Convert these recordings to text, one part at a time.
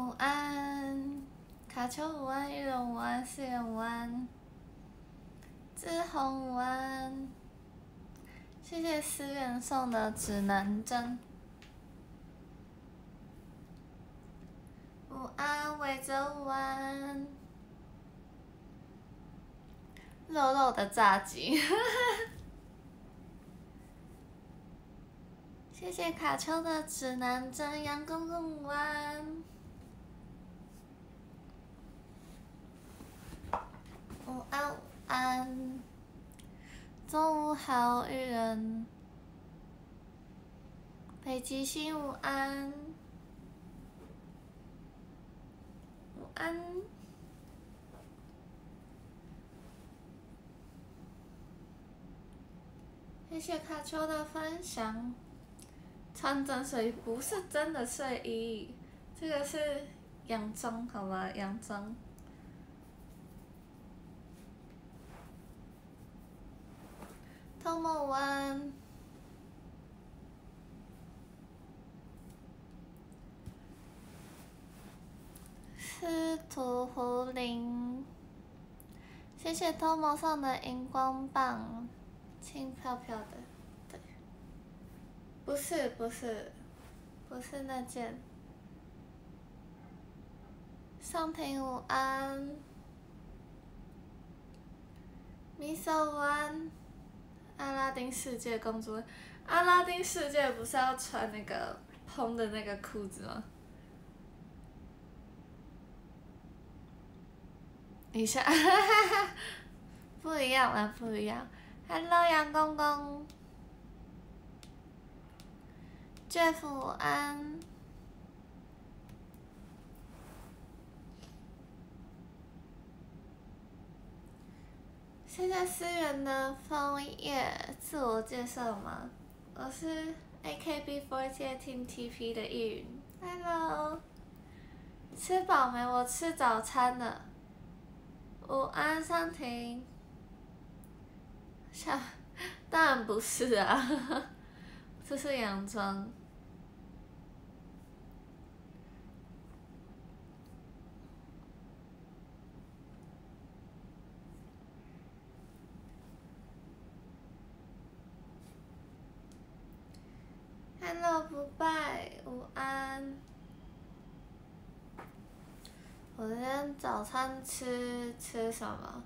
午安，卡丘午安，玉人午安，四人午安，志宏午安，谢谢思远送的指南针。午安，伟哲午安，肉肉的炸鸡，谢谢卡丘的指南针，杨公公午安。午安，午安，中午好，玉人。北极星午安，午安。谢谢卡丘的分享。穿真睡衣不是真的睡衣，这个是洋装，好吗？洋装。偷摸午安。司徒胡林，谢谢偷摸送的荧光棒，轻飘飘的，对，不是那件。上庭午安，米手午安，阿拉丁世界公主，阿拉丁世界不是要穿那个蓬的那个裤子吗？一下，不一样了，不一样。Hello， 杨公公 ，Jeff 午安。现在思源的枫叶自我介绍吗？我是 AKB48 Team TP 的易云。Hello， 吃饱没？我吃早餐了。午安，上庭。当然不是啊，这是洋装。Hello， 不败，午安。我今天早餐吃什么？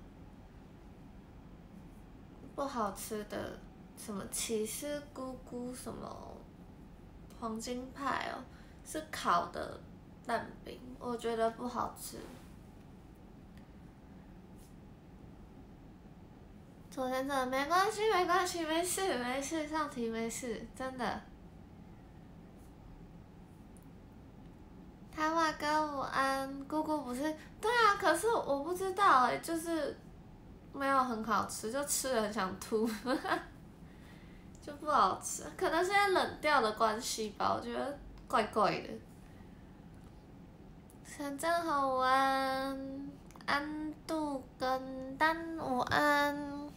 不好吃的，什么起司菇菇什么黄金派哦，是烤的蛋饼，我觉得不好吃。昨天真的没关系，没事，上题没事，真的。台湾哥午安，姑姑不是，对啊，可是我不知道就是没有很好吃，就吃了很想吐，就不好吃，可能是因为冷掉的关系吧，我觉得怪怪的。深圳好午安，安度跟丹午安。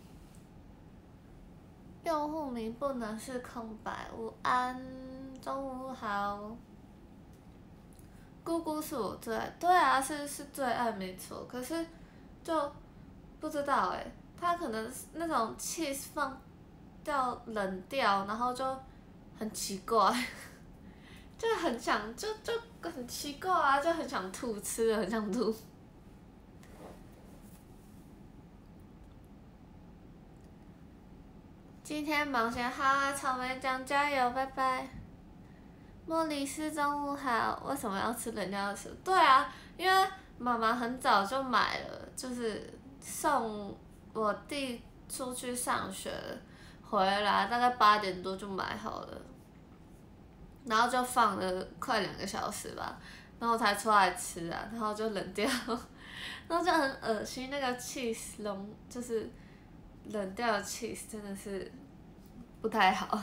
用户名不能是空白，午安，中午好。姑姑是我最爱，对啊，是最爱没错，可是就不知道它可能那种 cheese 放掉冷掉，然后就很奇怪，就很想就很奇怪啊，就很想吐，吃了很想吐。今天忙些好啊，草莓酱加油，拜拜。莫里斯中午好，为什么要吃人家的吃？对啊，因为妈妈很早就买了，就是送我弟出去上学，回来大概8点多就买好了，然后就放了快2个小时吧，然后才出来吃啊，然后就冷掉，然后就很恶心，那个 cheese 就是冷掉的 cheese 真的是不太好。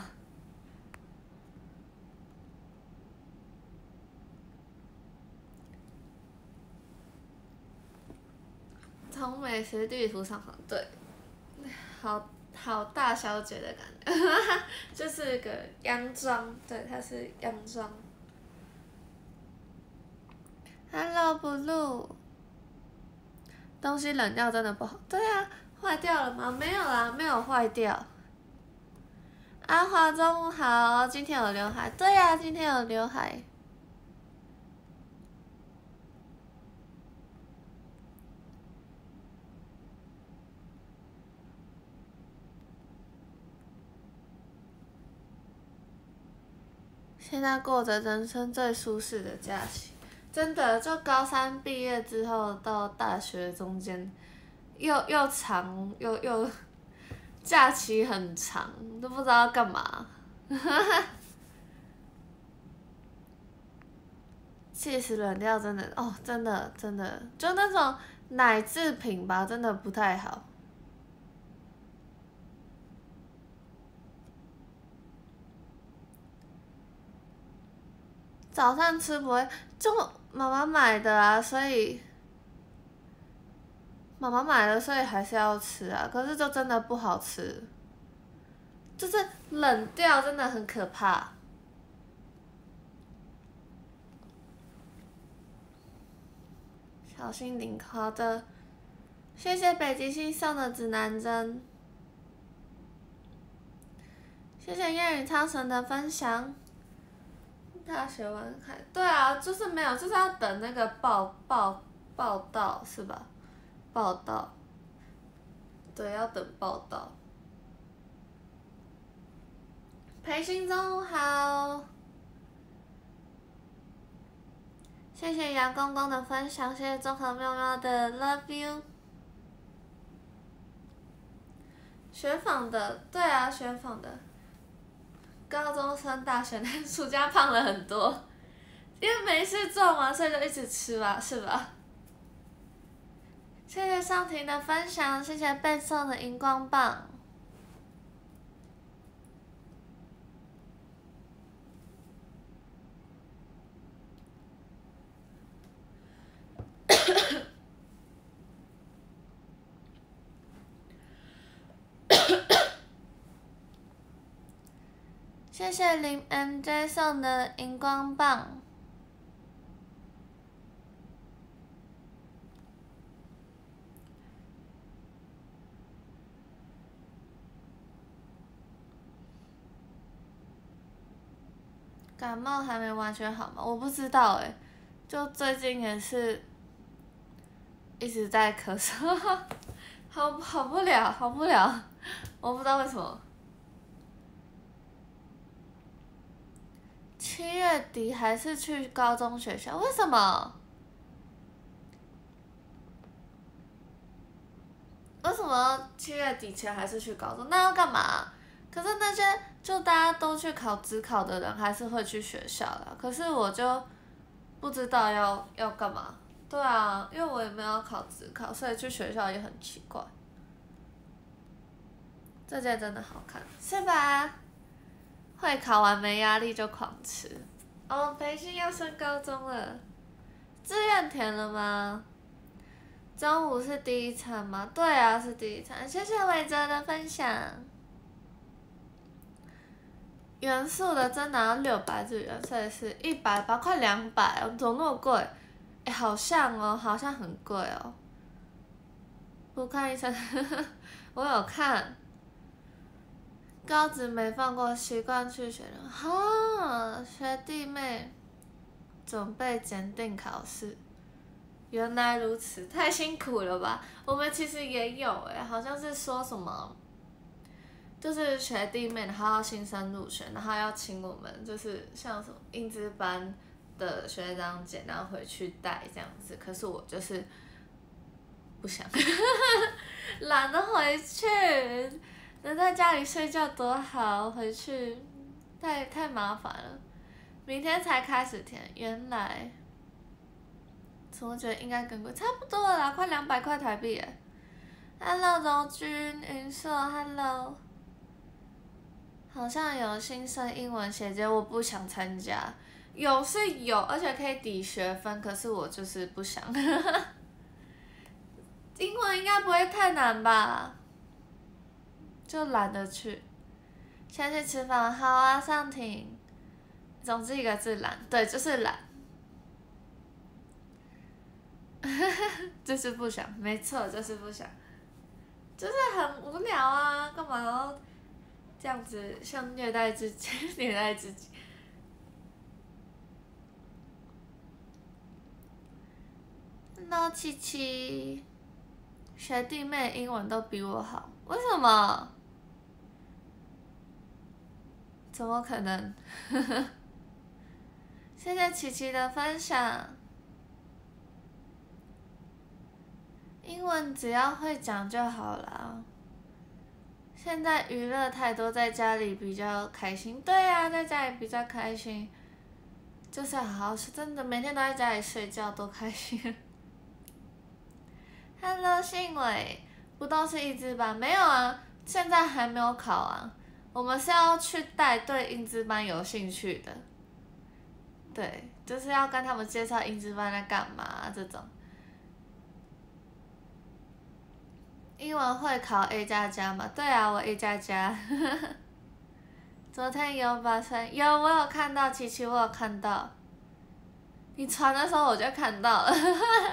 从美食地图上传，对，好大小姐的感觉，就是个洋装，对，它是洋装。 Hello Blue，东西冷掉真的不好。对啊，坏掉了吗？没有啦，没有坏掉。阿华中午好，今天有刘海。对呀、今天有刘海。现在过着人生最舒适的假期，真的，就高三毕业之后到大学中间，又长又假期很长，都不知道要干嘛。气死冷掉真的哦，真的真的，就那种奶制品吧，真的不太好。早上吃不会，就妈妈买的啊，所以妈妈买了，所以还是要吃啊。可是就真的不好吃，就是冷掉真的很可怕。小心领好的，谢谢北极星送的指南针，谢谢夜雨苍神的分享。大学完开，对啊，就是没有，就是要等那个报道是吧？报道，对，要等报道。培训中午好，谢谢杨公公的分享，谢谢综合妙妙的 Love You。学访的，对啊，学访的。高中生、大学生暑假胖了很多，因为没事做嘛，所以就一直吃吧，是吧？谢谢尚婷的分享，谢谢背诵的荧光棒。谢谢林 MJ 送的荧光棒。感冒还没完全好吗？我不知道哎，就最近也是一直在咳嗽，好不了，好不了，我不知道为什么。7月底还是去高中学校？为什么？为什么7月底前还是去高中？那要干嘛？可是那些就大家都去考职考的人，还是会去学校啦。可是我就不知道要干嘛。对啊，因为我也没有考职考，所以去学校也很奇怪。这件真的好看，是吧？会考完没压力就狂吃。哦，培训要升高中了，志愿填了吗？中午是第一餐吗？对啊，是第一餐。谢谢伟哲的分享。元素的真的要600日元，所以是180，快200哦，怎么那么贵？哎，好像哦，好像很贵哦。不看医生，我有看。高职没放过，习惯去学了。哈，学弟妹准备检定考试。原来如此，太辛苦了吧？我们其实也有哎，好像是说什么，就是学弟妹，然后要新生入学，然后要请我们，就是像什么英资班的学长姐，然后回去带这样子。可是我就是不想，懒得回去，能在家里睡觉多好，回去太麻烦了。明天才开始填，原来。怎么觉得应该更贵？差不多了啦，快200块台币耶。Hello，柔君，云硕，Hello。好像有新生英文衔接，我不想参加。有是有，而且可以抵学分，可是我就是不想。英文应该不会太难吧？就懒得去。先去吃饭，好啊，上庭。总之一个字懒，对，就是懒。 就是不想，没错，就是不想，就是很无聊啊，干嘛要这样子像虐待自己，虐待自己。那七七，学弟妹英文都比我好，为什么？怎么可能？谢谢琪琪的分享。英文只要会讲就好了。现在娱乐太多，在家里比较开心。对呀、在家里比较开心，就是好好睡，真的每天都在家里睡觉，多开心。Hello，信伟，不都是一支班？没有啊，现在还没有考啊。我们是要去带对英资班有兴趣的，对，就是要跟他们介绍英资班在干嘛这种。英文会考 A 加加吗？对啊，我 A 加加。昨天有把声有，我有看到琪琪，我有看到。你传的时候我就看到了。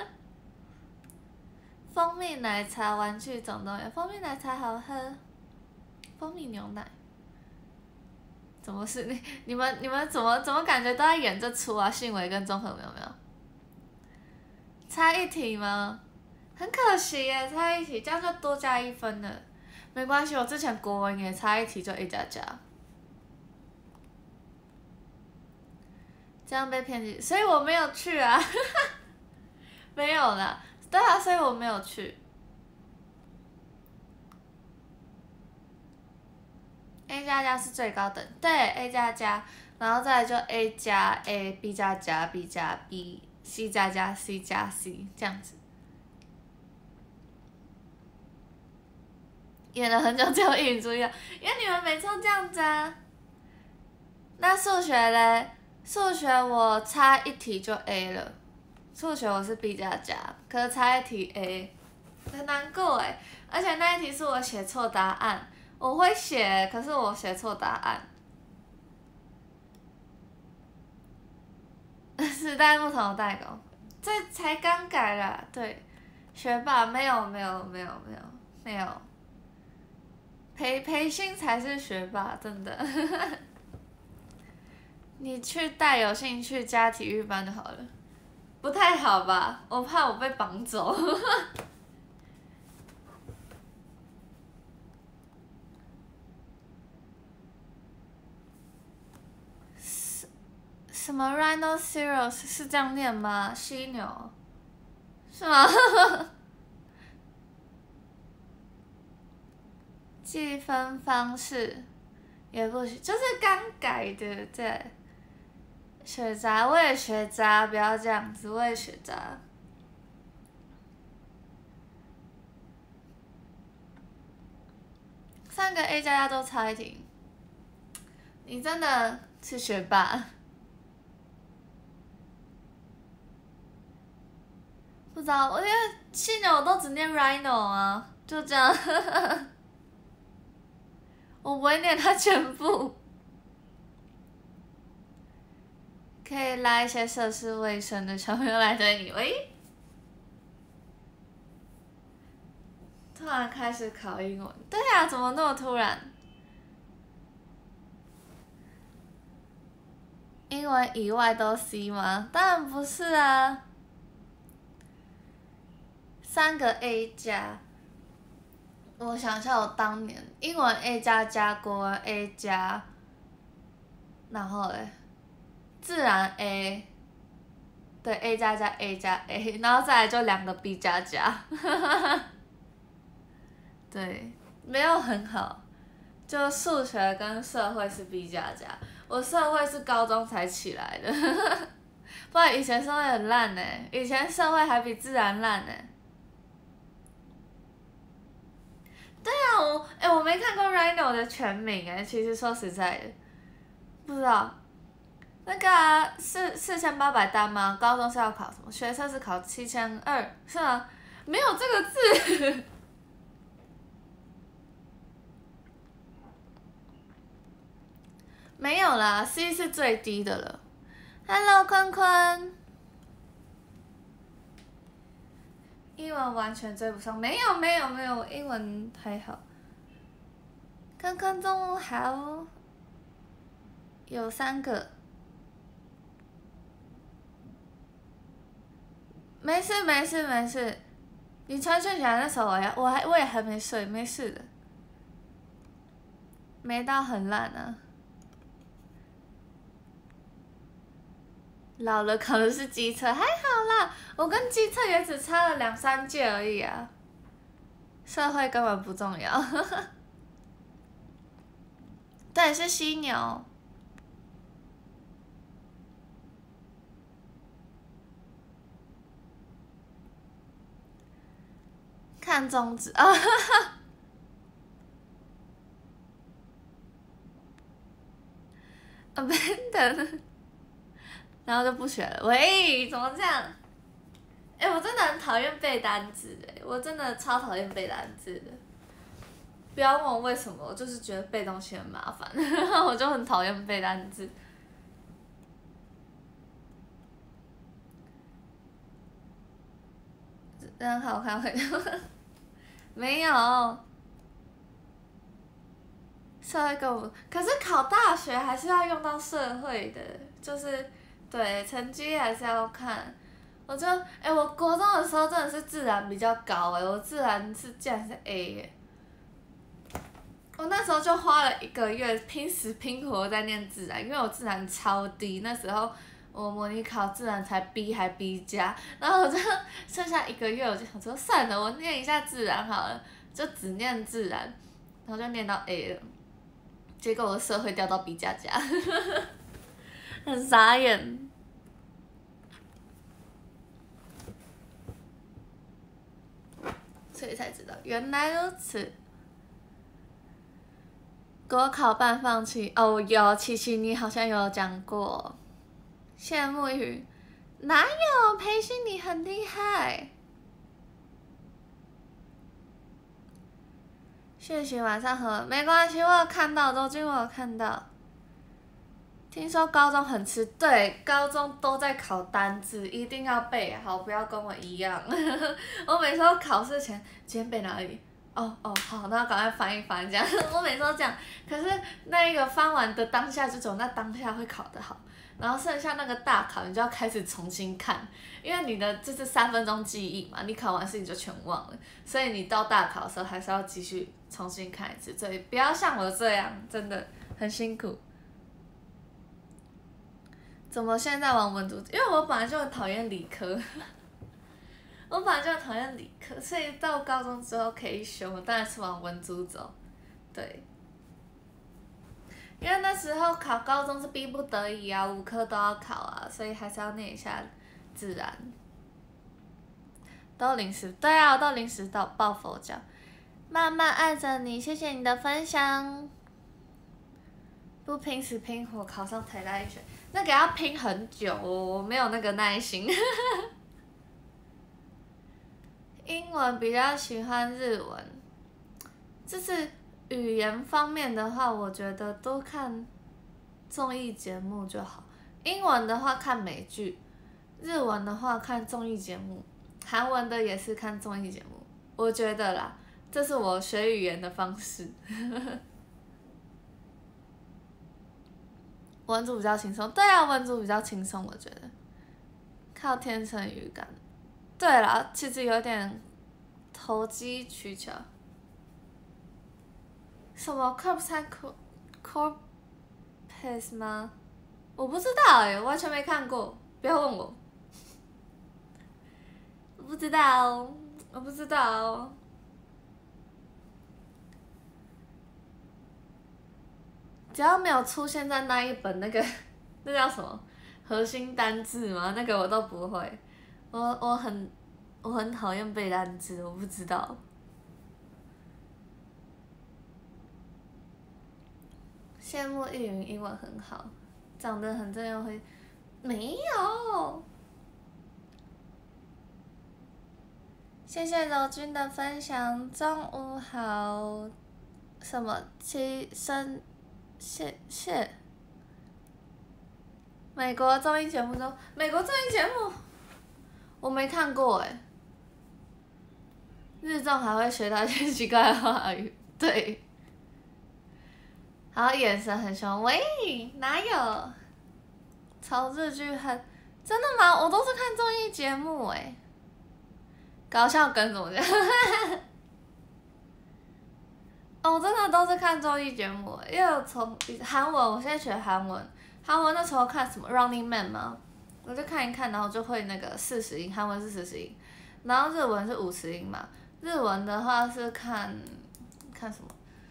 蜂蜜奶茶玩具总动员，蜂蜜奶茶好喝。蜂蜜牛奶。怎么是你们怎么感觉都在演这出啊？信伟跟综合有没有？差一题吗？很可惜耶，差一题，这样就多加1分了。没关系，我之前国文也差一题就 A 加加。这样被骗进，所以我没有去啊。没有啦，对啊，所以我没有去。A 加加是最高等，对 A 加加，然后再来就 A 加 A，B 加加 B 加 B，C 加加 C 加 C 这样子。演了很久只有一语注意，因为你们每次都这样子啊。那数学嘞？数学我差一题就 A 了，数学我是 B 加加，可是差一题 A， 很难过哎。而且那一题是我写错答案，我会写，可是我写错答案。时代不同的代沟，这才刚改啦，对。学霸没有，培训才是学霸，真的。你去带有兴趣加体育班就好了，不太好吧？我怕我被绑走。什么 rhinoceros 是这样念吗？犀牛，是吗？计分方式也不行，就是刚改的，对。学渣，我也学渣，不要这样子，我也学渣。3个 A 加加都差一题，你真的是学霸。不知道，我觉得犀牛我都只念 rhino 啊，就这样。我不会念它全部。可以拉一些涉世未深的小朋友来对你，喂。突然开始考英文，对呀、怎么那么突然？英文以外都 C 吗？当然不是啊。3个 A 加，我想一下，我当年英文 A 加加，国文 A 加，然后嘞，自然 A，对 A 加加 A 加 A，然后再来就2个 B 加加。对，没有很好，就数学跟社会是 B 加加，我社会是高中才起来的。不然以前社会很烂呢，以前社会还比自然烂呢。对啊，我没看过 Rhino 的全名哎，其实说实在的，不知道。那个啊，4800单吗？高中是要考什么？学测是考7200，是吗？没有这个字。没有啦，C 是最低的了。Hello，坤坤。 英文完全追不上，没有没有没有，英文还好。刚刚中午好，有3个。没事没事没事，你传讯起来那时候我也还没睡，没事的，没到很烂啊。老了考的是机车，还好啦，我跟机车也只差了2、3届而已啊。社会根本不重要。对，是犀牛。看中指啊，abandon，然后就不学了。喂，怎么这样？我真的很讨厌背单词我真的超讨厌背单词的。不要问我为什么，我就是觉得背东西很麻烦，我就很讨厌背单词。真好看会没有。社会跟我，可是考大学还是要用到社会的，就是对成绩还是要看。我国中的时候真的是自然比较高我自然竟然是 A 我那时候就花了1个月拼死拼活在念自然，因为我自然超低，那时候我模拟考自然才 B 还 B 加，然后我就剩下1个月，我就想说算了，我念一下自然好了，就只念自然，然后就念到 A 了，结果我的社会掉到 B 加加，很傻眼。所以才知道原来如此。国考半放弃哦，有琪琪你好像有讲过。羡慕语哪有培训你很厉害？讯息晚上和没关系，我有看到周军，我有看到。听说高中很吃，对，高中都在考单字，一定要背好，不要跟我一样。我每次都考试前，今天背哪里？哦，好，那赶快翻一翻这样。我每次都这样，可是那个翻完的当下就只有那当下会考得好，然后剩下那个大考你就要开始重新看，因为你的就是3分钟记忆嘛，你考完试你就全忘了，所以你到大考的时候还是要继续重新看一次，所以不要像我这样，真的很辛苦。怎么现在玩文组？因为我本来就很讨厌理科，我本来就很讨厌理科，所以到高中之后可以选，我当然是往文组走。对，因为那时候考高中是逼不得已啊，5科都要考啊，所以还是要念一下自然。都临时，对啊，我都临时抱佛脚。慢慢爱着你，谢谢你的分享。不拼死拼活考上台大医学，那个要拼很久我没有那个耐心。英文比较喜欢日文，就是语言方面的话，我觉得多看综艺节目就好。英文的话看美剧，日文的话看综艺节目，韩文的也是看综艺节目。我觉得啦，这是我学语言的方式。文组比较轻松，对啊，文组比较轻松，我觉得靠天生语感。对啦，其实有点投机取巧。什么 corpus 吗？我不知道完全没看过，不要问我。我不知道，我不知道。只要没有出现在那一本那个，那叫什么核心单字吗？那个我都不会。我很讨厌背单词，我不知道。羡慕易云英文很好，长得很正又会，没有。谢谢柔君的分享，中午好。什么谢。美国综艺节目中，美国综艺节目我没看过日中还会学到一些奇怪的话语，对。然后眼神很凶，喂，哪有？朝日剧很，真的吗？我都是看综艺节目哎。搞笑梗怎么讲？哦，我真的都是看综艺节目，因为我从韩文，我现在学韩文，韩文那时候看什么《Running Man》嘛，我就看一看，然后就会那个40音，韩文是40音，然后日文是50音嘛，日文的话是看什么？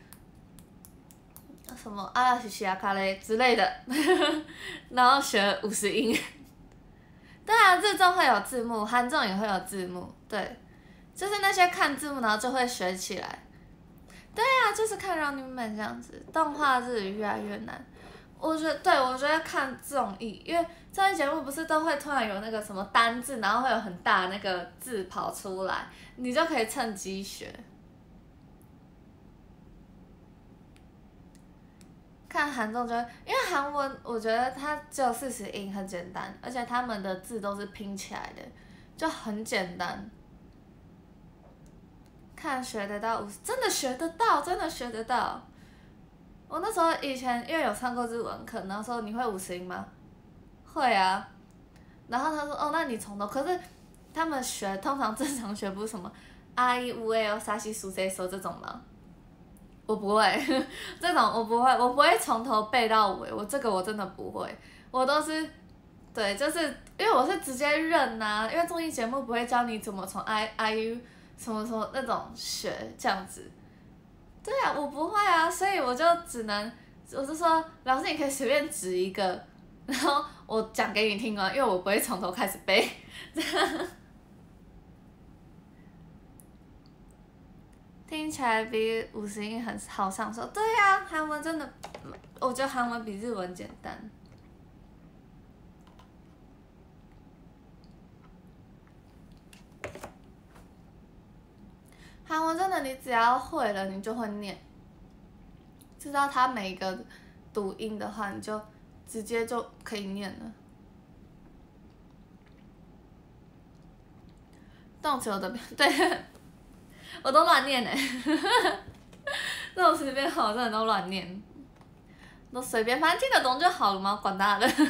什么阿拉西西亚卡雷之类的，然后学50音。对啊，日中会有字幕，韩中也会有字幕，对，就是那些看字幕然后就会学起来。对啊，就是看 Running Man 这样子，动画日语越来越难。我觉得看综艺，因为综艺节目不是都会突然有那个什么单字，然后会有很大的那个字跑出来，你就可以趁机学。看韩综就会，因为韩文我觉得它只有40音，很简单，而且他们的字都是拼起来的，就很简单。看学得到50，真的学得到，真的学得到。我那时候以前因为有上过日文课，然后说你会50音吗？会啊。然后他说哦，那你从头，可是他们学通常正常学不是什么啊一乌诶哦沙西苏塞说这种吗？我不会，这种我不会，我不会从头背到尾，我这个我真的不会，我都是，对，就是因为我是直接认呐、因为综艺节目不会教你怎么从 IU 什么什么那种学这样子，对啊，我不会啊，所以我就只能，我就说老师你可以随便指一个，然后我讲给你听啊，因为我不会从头开始背，听起来比50音很好上手。对呀、韩文真的，我觉得韩文比日文简单。韩文真的，你只要会了，你就会念。知道它每一个读音的话，你就直接就可以念了。动词有的对，我都乱念呢。这种随便话我真的都乱念，都随便，反正听得懂就好了嘛，管他的。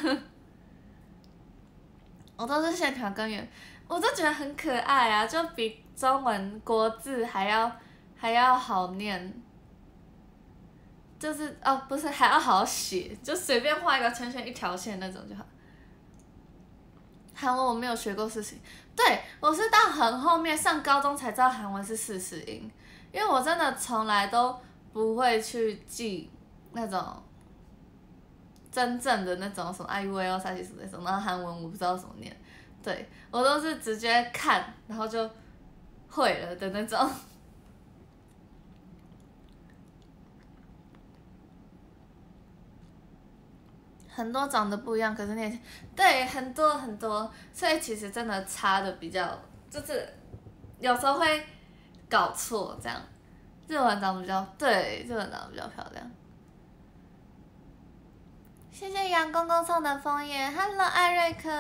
我都是线条根源，我都觉得很可爱啊，就比中文国字还要好念。就是哦，不是还要好好写，就随便画一个圈圈一条线那种就好。韩文我没有学过40音，对我是到很后面上高中才知道韩文是40音，因为我真的从来都不会去记那种真正的那种什么 IUA 三七四那种，然后韩文我不知道怎么念，对我都是直接看然后就会了的那种。很多长得不一样，可是念起对很多很多，所以其实真的差的比较，就是有时候会搞错这样。日文长得比较对，日文长得比较漂亮。谢谢杨公公送的枫叶，Hello 艾瑞克。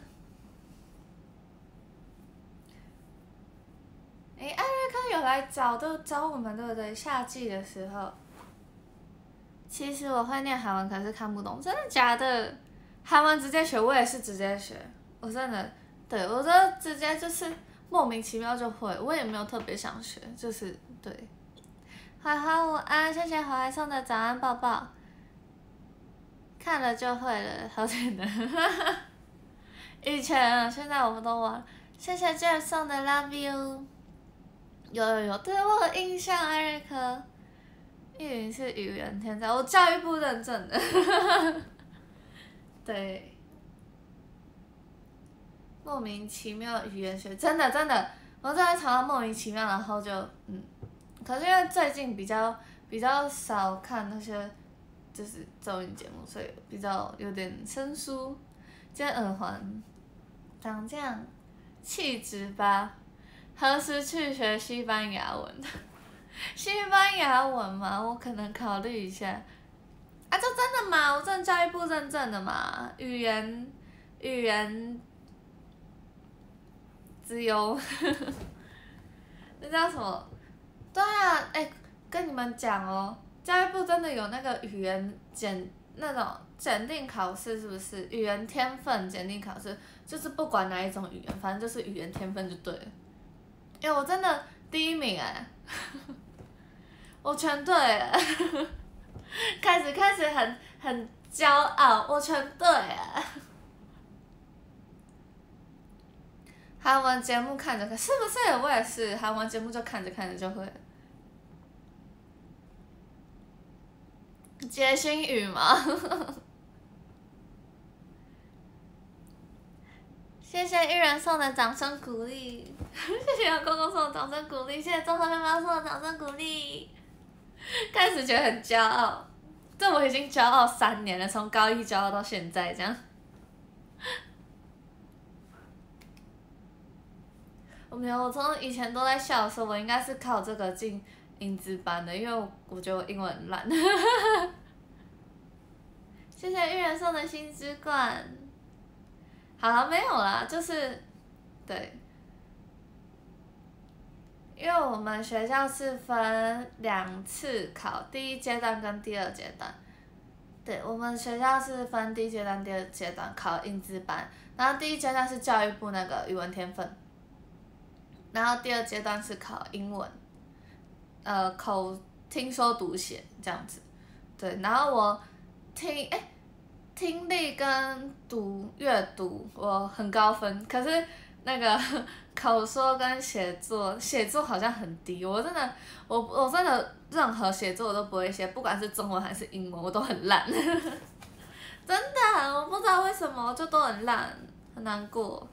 艾瑞克有来找我们对不对？夏季的时候。其实我会念韩文，可是看不懂，真的假的？韩文直接学，我也是直接学，我真的，对我就直接就是莫名其妙就会，我也没有特别想学，就是对。怀怀午安，谢谢怀怀送的早安抱抱。看了就会了，好简单。以前啊，现在我们都忘了。谢谢 Jeff 送的 Love You。有，对我有印象，艾瑞克。叶云是语言天才，我教育部认证的。对，莫名其妙语言学，真的，我真的常常莫名其妙，然后就可是因为最近比较少看那些就是综艺节目，所以比较有点生疏。今天耳环长这样，气质吧。何时去学西班牙文？西班牙文嘛，我可能考虑一下。啊，这真的吗？我真的教育部认证的嘛，语言自由。 那叫什么？对啊，跟你们讲哦，教育部真的有那个语言那种检定考试，是不是？语言天分检定考试，就是不管哪一种语言，反正就是语言天分就对了。我真的第一名我全对了，开始很骄傲，我全对了。韩文节目看着看，是不是？我也是，韩文节目就看着看着就会。接心语吗？谢谢玉人送的掌声鼓励，谢谢杨公公送的掌声鼓励，谢谢综合面包送的掌声鼓励。开始觉得很骄傲，这我已经骄傲3年了，从高一骄傲到现在这样。我没有，我从以前都在笑说，我应该是靠这个进英资班的，因为我觉得我英文很烂。谢谢玉人送的新之冠。好了，没有啦，就是对，因为我们学校是分2次考，第1阶段跟第2阶段。对，我们学校是分第1阶段、第2阶段考英资班，然后第1阶段是教育部那个语文天分，然后第2阶段是考英文，听说读写这样子。对，然后我听力跟阅读我很高分，可是那个口说跟写作好像很低，我真的任何写作我都不会写，不管是中文还是英文我都很烂，真的我不知道为什么就都很烂，很难过。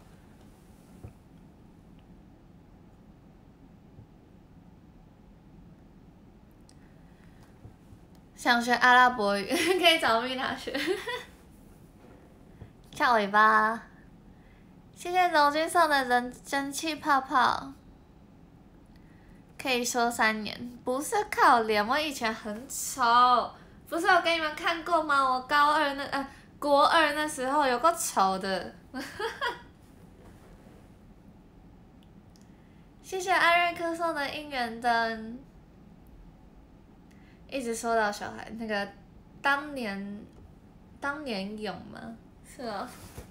想学阿拉伯语可以找米娜学。翘尾巴，谢谢柔君送的人气泡泡。可以说3年，不是靠脸，我以前很丑，不是有给你们看过吗？我国2那时候有够丑的。谢谢艾瑞克送的姻缘灯。一直说到小孩那个当年勇吗？是啊。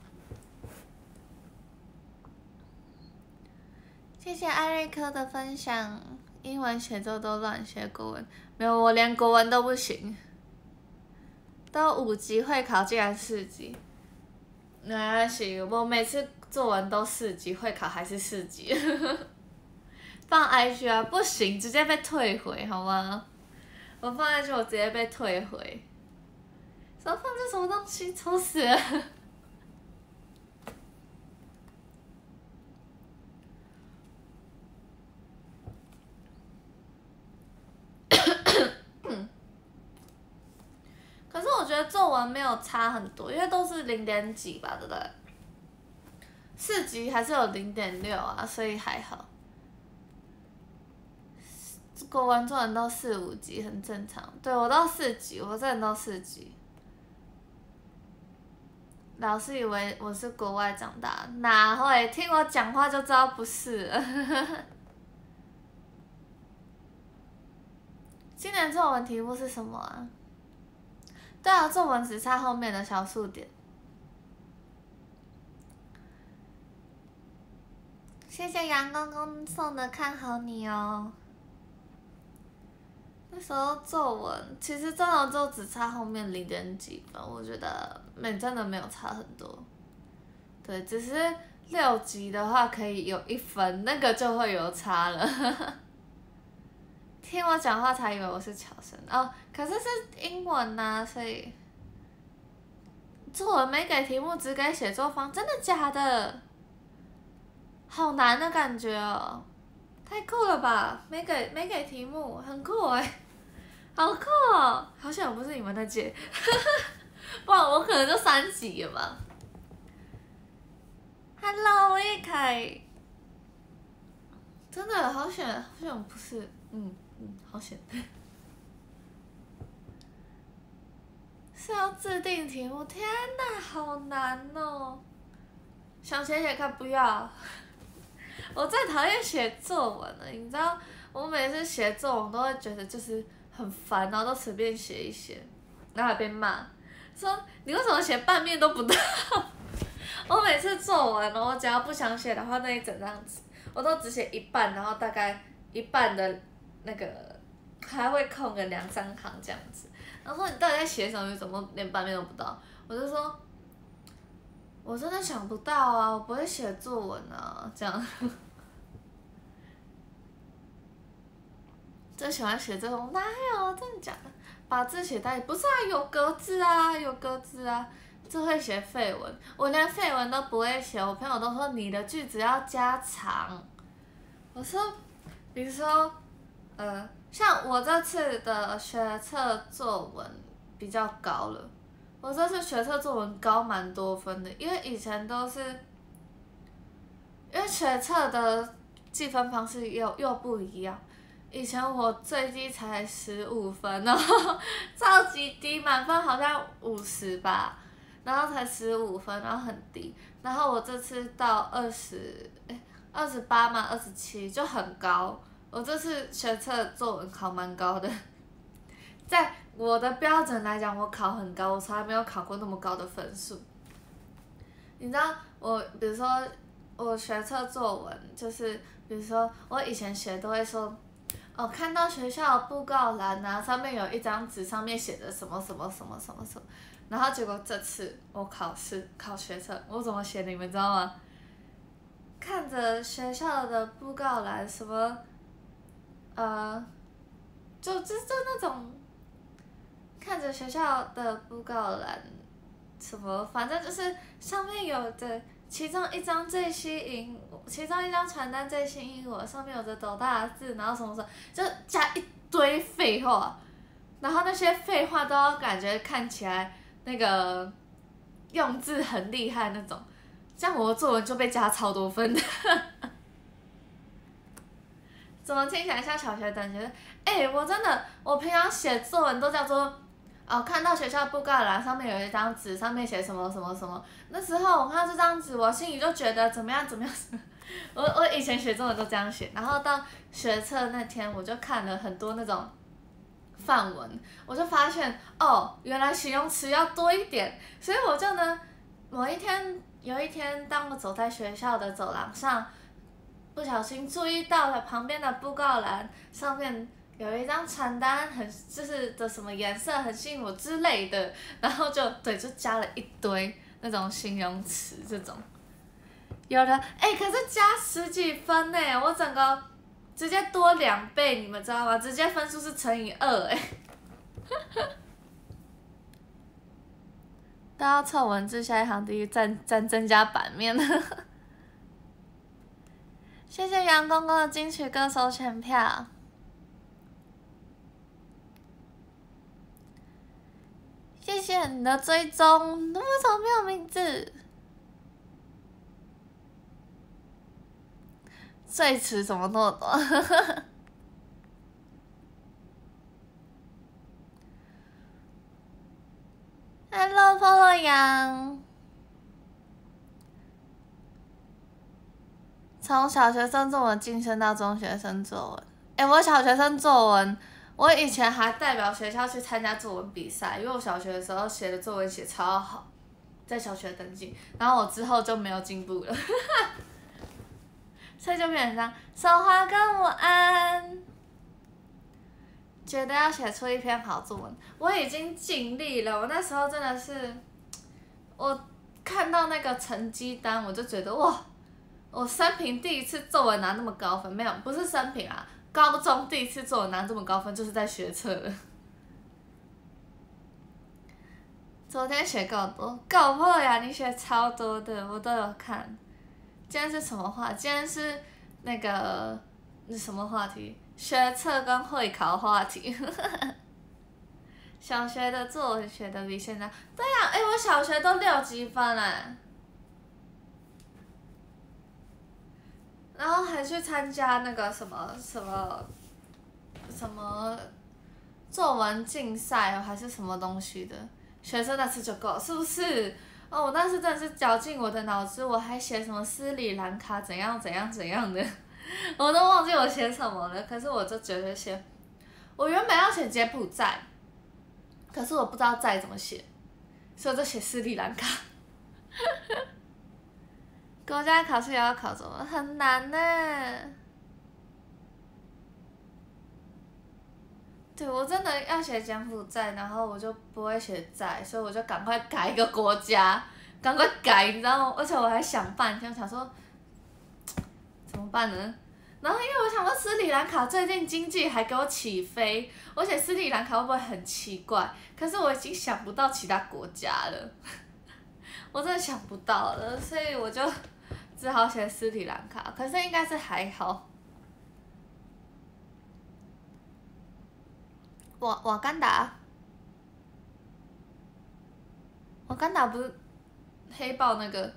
谢谢艾瑞克的分享，英文写作都乱学，国文没有，我连国文都不行，都5级会考竟然4级，没关系，我每次作文都4级，会考还是4级。放 IG 啊，不行，直接被退回好吗？我放 IG 我直接被退回，怎么放这什么东西，丑死了。可是我觉得作文没有差很多，因为都是0点几吧，对不对？4级还是有0.6啊，所以还好。国文、作文都4、5级，很正常。对，我都4级，我真的都4级。老师以为我是国外长大，哪会？听我讲话就知道不是了。今年作文题目是什么啊？对啊，作文只差后面的小数点。谢谢杨公公送的看好你哦。那时候作文其实真的就只差后面0点几分，我觉得真的没有差很多。对，只是6级的话可以有1分，那个就会有差了。听我讲话才以为我是侨生哦，可是是英文啊，所以作文没给题目，只给写作方，真的假的？好难的感觉哦，太酷了吧！没给题目，很酷好酷哦！好险我不是你们那届，不然我可能就3级了吧。Hello， 叶凯，真的好险我不是，好险。是要制定题目，天哪，好难哦！想写写看，不要。 我最讨厌写作文了，你知道，我每次写作文都会觉得就是很烦，然后都随便写一写，然后还被骂，说你为什么写半面都不到？我每次作文，我只要不想写的话，那一整张纸我都只写一半，然后大概一半的那个还会空个2、3行这样子。然后说你到底在写什么？你怎么连半面都不到？我就说，我真的想不到啊，我不会写作文啊，这样。最喜欢写这种，哪有真的假的？把字写大，不是啊，有格子啊，有格子啊。就会写废文，我连废文都不会写。我朋友都说你的句子要加长。我说，比如说，像我这次的学测作文比较高了，我这次学测作文高蛮多分的，因为以前都是，因为学测的计分方式又不一样。以前我最低才15分，然后超级低，满分好像50吧。然后才15分，然后很低。然后我这次到28嘛，27就很高。我这次学测作文考蛮高的，在我的标准来讲，我考很高，我从来没有考过那么高的分数。你知道比如说我学测作文，就是比如说我以前写都会说，看到学校的布告栏啊，上面有一张纸，上面写着什么什么什么什么什么。然后结果这次我考学测，我怎么写的你们知道吗？看着学校的布告栏，什么，就那种，看着学校的布告栏，什么反正就是上面有的其中一张最吸引我，其中一张传单最吸引我，上面有着斗大的字，然后什么什么，就加一堆废话，然后那些废话都要感觉看起来。那个用字很厉害那种，这样我的作文就被加超多分的。怎么听起来像小学等级？我真的，我平常写作文都叫做，看到学校布告栏上面有一张纸，上面写什么什么什么。那时候我看到这张纸，我心里就觉得怎么样怎么样。我以前写作文都这样写，然后到学测那天，我就看了很多那种。范文，我就发现原来形容词要多一点，所以我就呢，有一天，当我走在学校的走廊上，不小心注意到了旁边的布告栏上面有一张传单，就是的什么颜色很吸引我之类的，然后就加了一堆那种形容词这种，有的可是加10几分呢，我整个。直接多2倍，你们知道吗？直接分数是乘以2都要凑文字下一行第一增加版面了。谢谢杨公公的金曲歌手全票。谢谢你的追踪，为什么没有名字？最迟怎么那么多？Hello， Polo 羊。从小学生作文晋升到中学生作文，我小学生作文，我以前还代表学校去参加作文比赛，因为我小学的时候写的作文写超好，在小学登记，然后我之后就没有进步了。所以就变成这样，手滑跟午安，觉得要写出一篇好作文，我已经尽力了。我那时候真的是，我看到那个成绩单，我就觉得哇，我生平第一次作文拿那么高分，没有，不是生平啊，高中第一次作文拿这么高分，就是在学测了。昨天写够多，够破呀！你写超多的，我都有看。今天是什么话？今天是那个什么话题？学测跟会考话题。小学的作文写的比现在，对呀，我小学都6级分嘞，然后还去参加那个什么作文竞赛还是什么东西的，学生那次就够，是不是？ 哦，我当时真的是绞尽我的脑汁，我还写什么斯里兰卡怎样怎样怎样的，我都忘记我写什么了。可是我就觉得写，我原本要写柬埔寨，可是我不知道寨怎么写，所以我就写斯里兰卡。国家考试也要考什么？很难呢。对，我真的要写柬埔寨，然后我就不会写寨，所以我就赶快改一个国家，赶快改，你知道吗？而且我还想半天，想说怎么办呢？然后因为我想说斯里兰卡最近经济还给我起飞，我写斯里兰卡会不会很奇怪？可是我已经想不到其他国家了，我真的想不到了，所以我就只好写斯里兰卡。可是应该是还好。瓦干达，瓦干达不是黑豹那个？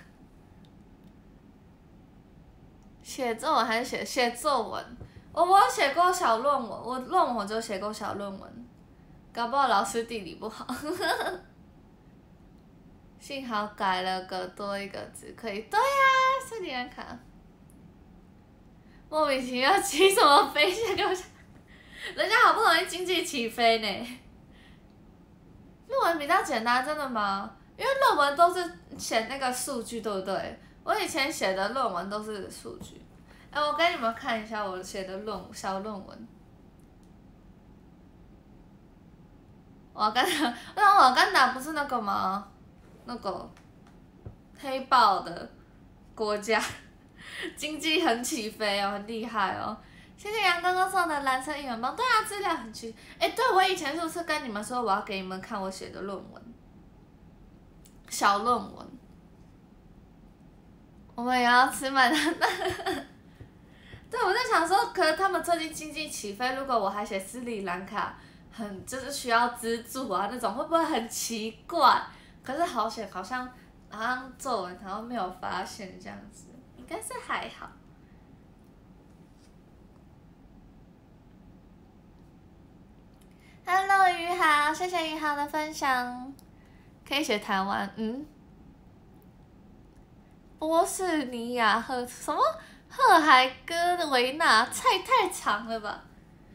写作文还是写作文？我有写过小论文，我论文我就写过小论文，搞不好老师地理不好。幸好改了个多一个字，可以。对呀、斯里兰卡。莫名其妙起什么飞线给我讲，人家好不容易经济起飞呢。论文比较简单，真的吗？因为论文都是写那个数据，对不对？我以前写的论文都是数据。我给你们看一下我写的小论文。瓦干达，那瓦干达不是那个吗？那个黑豹的国家，经济很起飞哦，很厉害哦。谢谢杨哥哥送的蓝色应援棒，对啊，资料很齐。对，我以前是不是跟你们说我要给你们看我写的论文？小论文。我们也要吃满的。对，我在想说，可是他们最近经济起飞，如果我还写斯里兰卡，就是需要资助啊那种，会不会很奇怪？可是好险，好像作文好像没有发现这样子，应该是还好。Hello， 于豪，谢谢于豪的分享。可以写台湾，波士尼亚什么赫海哥维纳，太长了吧？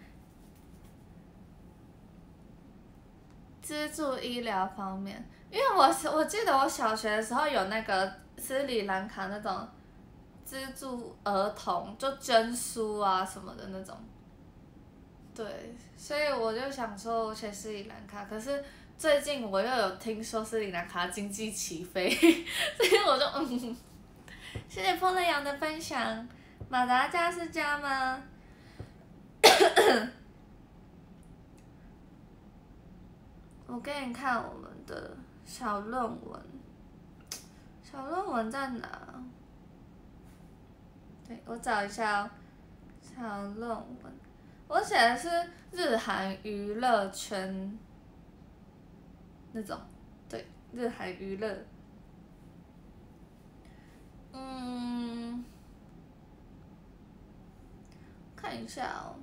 资助医疗方面，因为我记得我小学的时候有那个斯里兰卡那种资助儿童，就捐书啊什么的那种。对，所以我就想说我写斯里兰卡，可是最近我又有听说斯里兰卡经济起飞，所以我就谢谢风乐阳的分享。马达加是加吗？我给你看我们的小论文，小论文在哪？对，我找一下哦。小论文，我写的是日韩娱乐圈那种，对，日韩娱乐。看一下哦。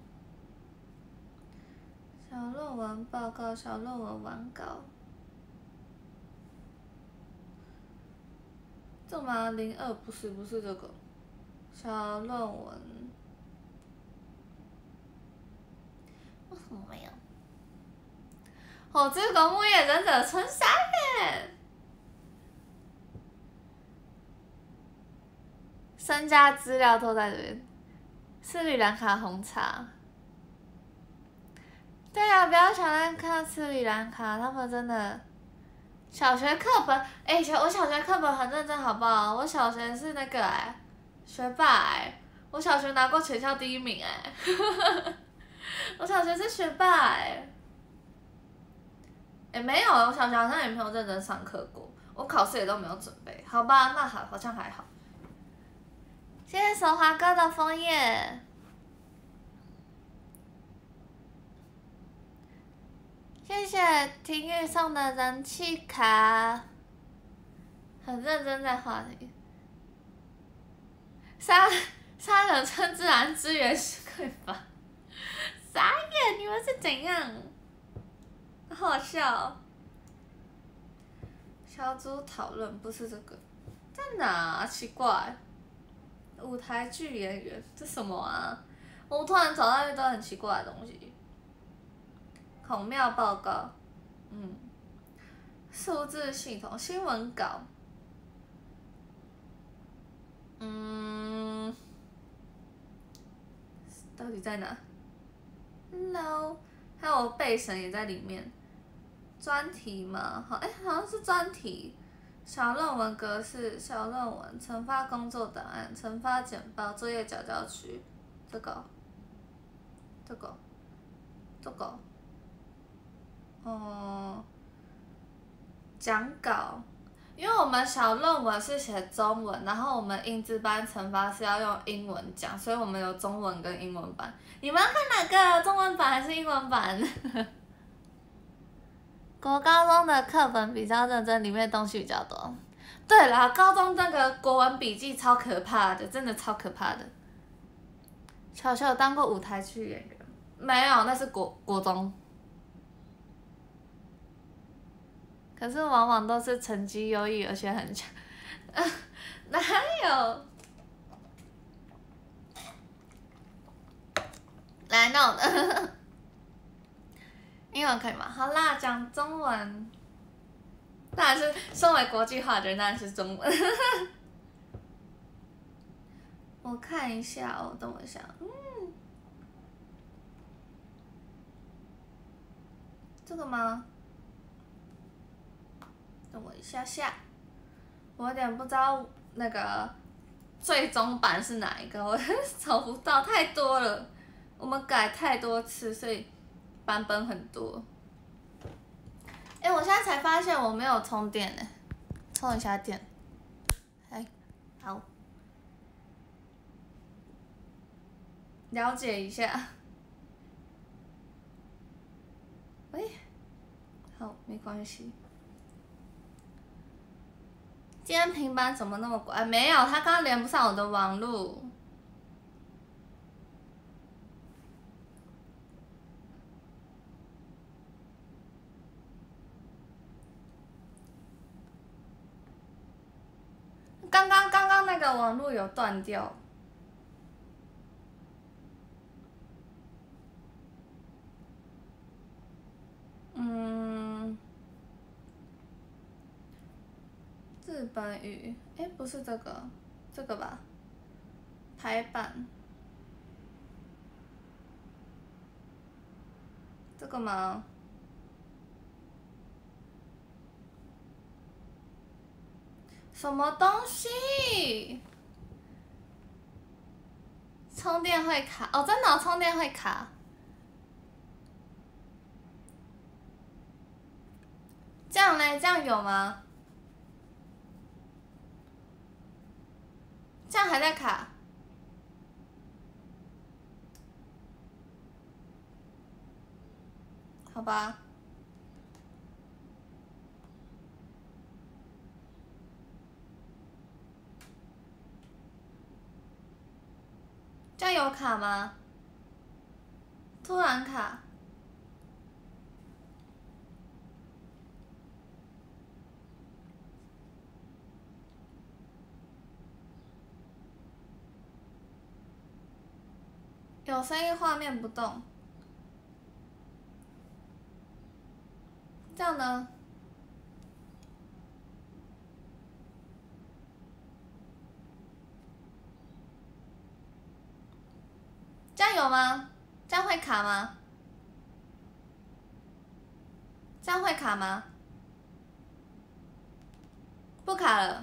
小论文报告，小论文完稿。这吗？02不是这个。小论文。为什么没有？这个木叶忍者村山耶！身家资料都在这边。斯里兰卡红茶。对啊，不要小看斯里兰卡，他们真的。小学课本，我小学课本很认真，好不好？我小学是那个学霸我小学拿过全校第1名我小学是学霸没有，我小学好像也没有认真上课过，我考试也都没有准备，好吧，那好像还好。谢谢手华哥的枫叶。谢谢婷玉送的人气卡，很认真在画你。杀人村自然资源是匮乏，傻眼，你们是怎样？好好笑哦。 小组讨论不是这个，在哪？奇怪。舞台剧演员，这什么啊？我突然找到一堆很奇怪的东西。孔庙报告，数字系统，新闻稿，到底在哪 ？Hello，还有我备审也在里面。专题嘛，好像是专题。小论文格式、小论文、惩罚工作档案、惩罚简报、作业缴交区，这个，讲稿，因为我们小论文是写中文，然后我们英字班惩罚是要用英文讲，所以我们有中文跟英文版。你们要看哪个？中文版还是英文版？国高中的课本比较认真，里面东西比较多。对啦，高中那个国文笔记超可怕的，真的超可怕的。小学有当过舞台剧演员，没有，那是国中。可是往往都是成绩优异而且很强，哪有？来，no 的。英文可以吗？好啦，讲中文。当然是身为国际化的人，当然是中文。我看一下哦，等我一下。这个吗？等我一下下，我有点不知道那个最终版是哪一个，我找不到，太多了，我们改太多次，所以版本很多。我现在才发现我没有充电呢，充一下电。好，了解一下。好，没关系。今天平板怎么那么乖？没有，它刚刚连不上我的网路。刚刚那个网路有断掉。日本语，不是这个，这个吧？排版。这个吗？什么东西？充电会卡哦，真的、充电会卡。这样嘞？这样有吗？这样还在卡？好吧。这样有卡吗？突然卡。有声音，画面不动。这样呢？这样有吗？这样会卡吗？这样会卡吗？不卡了。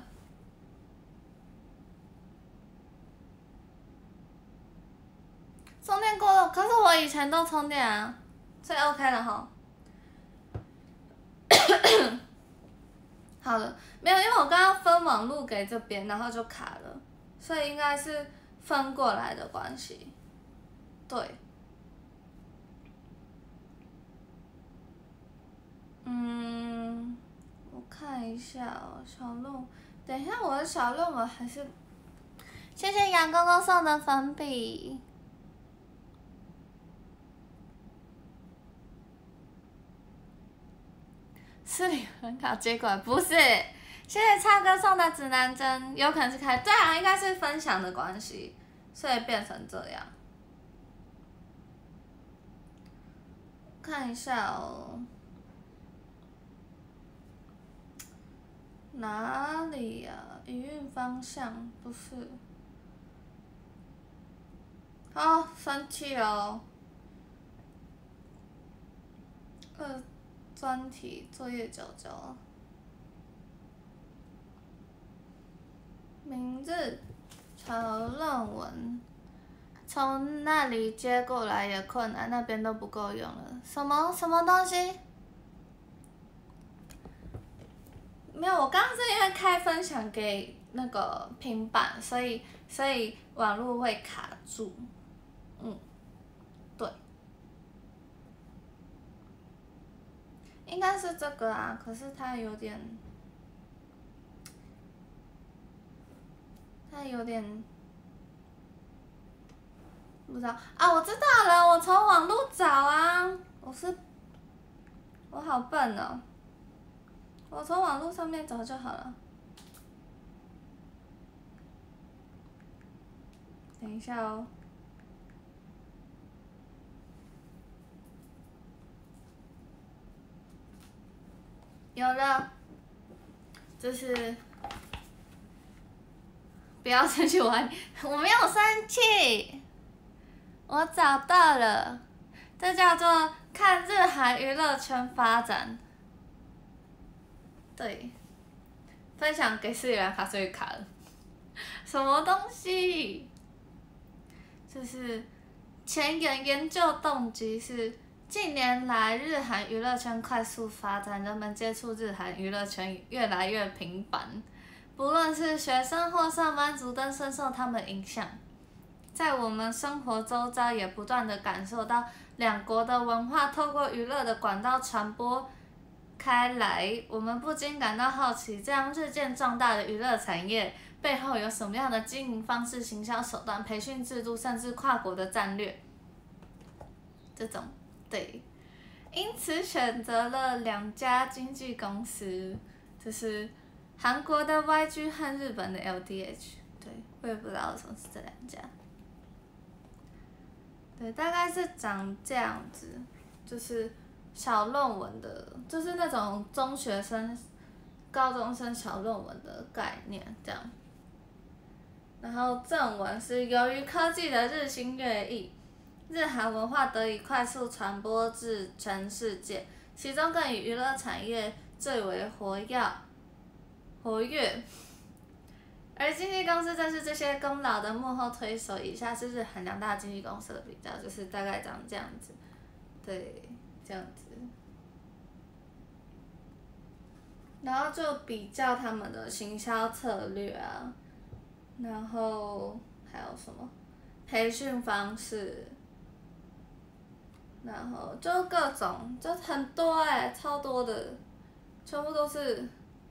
充电过了，可是我以前都充电啊，所以 OK 了哈。好了，没有，因为我刚刚分网路给这边，然后就卡了，所以应该是分过来的关系。对。我看一下哦，小论，等一下我的小论文还是，谢谢杨公公送的粉笔。是你。 很好，结果不是。谢谢唱歌送的指南针，有可能是对啊，应该是分享的关系，所以变成这样。看一下哦，哪里呀？营运方向不是。好，生气哦。专题作业交交。明日抄论文，从那里接过来也困难，那边都不够用了。什么东西？没有，我刚刚是因为开分享给那个平板，所以网络会卡住。对。应该是这个啊，可是它有点不知道啊，我知道了，我从网络找啊，我好笨哦，我从网络上面找就好了。等一下哦。有了，就是不要生气，我没有生气，我找到了，这叫做看日韩娱乐圈发展。对，分享给斯里兰卡，所以卡了。什么东西？就是前研究动机是近年来日韩娱乐圈快速发展，人们接触日韩娱乐圈越来越频繁，不论是学生或上班族都深受他们影响。在我们生活周遭也不断的感受到两国的文化透过娱乐的管道传播开来，我们不禁感到好奇，这样日渐壮大的娱乐产业背后有什么样的经营方式、行销手段、培训制度，甚至跨国的战略？这种，对，因此选择了2家经纪公司，就是韩国的 YG 和日本的 LDH。对，我也不知道为什么是这2家。对，大概是长这样子，就是小论文的，就是那种中学生、高中生小论文的概念这样。然后正文是由于科技的日新月异，日韩文化得以快速传播至全世界，其中更以娱乐产业最为活跃。而经纪公司正是这些功劳的幕后推手。以下是日韩2大经纪公司的比较，就是大概长这样子，对，这样子。然后就比较他们的行销策略啊，然后还有什么培训方式，然后就各种，就很多超多的，全部都是。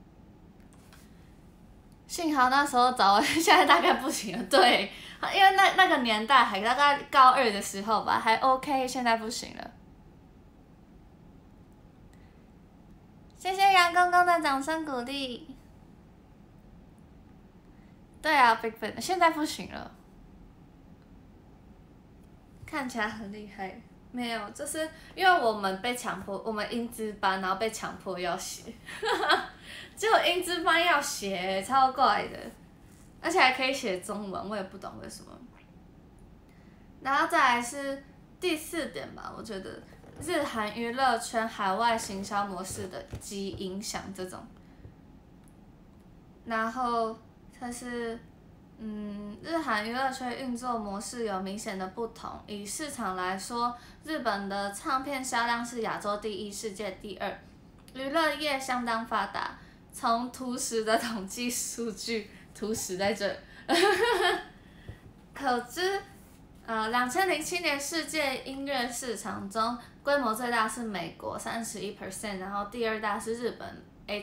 幸好那时候找，现在大概不行了。对，因为那个年代还大概高2的时候吧，还 OK， 现在不行了。谢谢杨公公的掌声鼓励。对啊 ，Big Bang 现在不行了，看起来很厉害。没有，就是因为我们被强迫，我们英资班，然后被强迫要写。只有英资班要写，超怪的，而且还可以写中文，我也不懂为什么。然后再来是第4点吧，我觉得日韩娱乐圈海外行销模式的及影响这种。然后它是，日韩娱乐圈运作模式有明显的不同。以市场来说，日本的唱片销量是亚洲第1，世界第2，娱乐业相当发达。从图实的统计数据，图实在这，可知，2007年世界音乐市场中，规模最大是美国31%，然后第2大是日本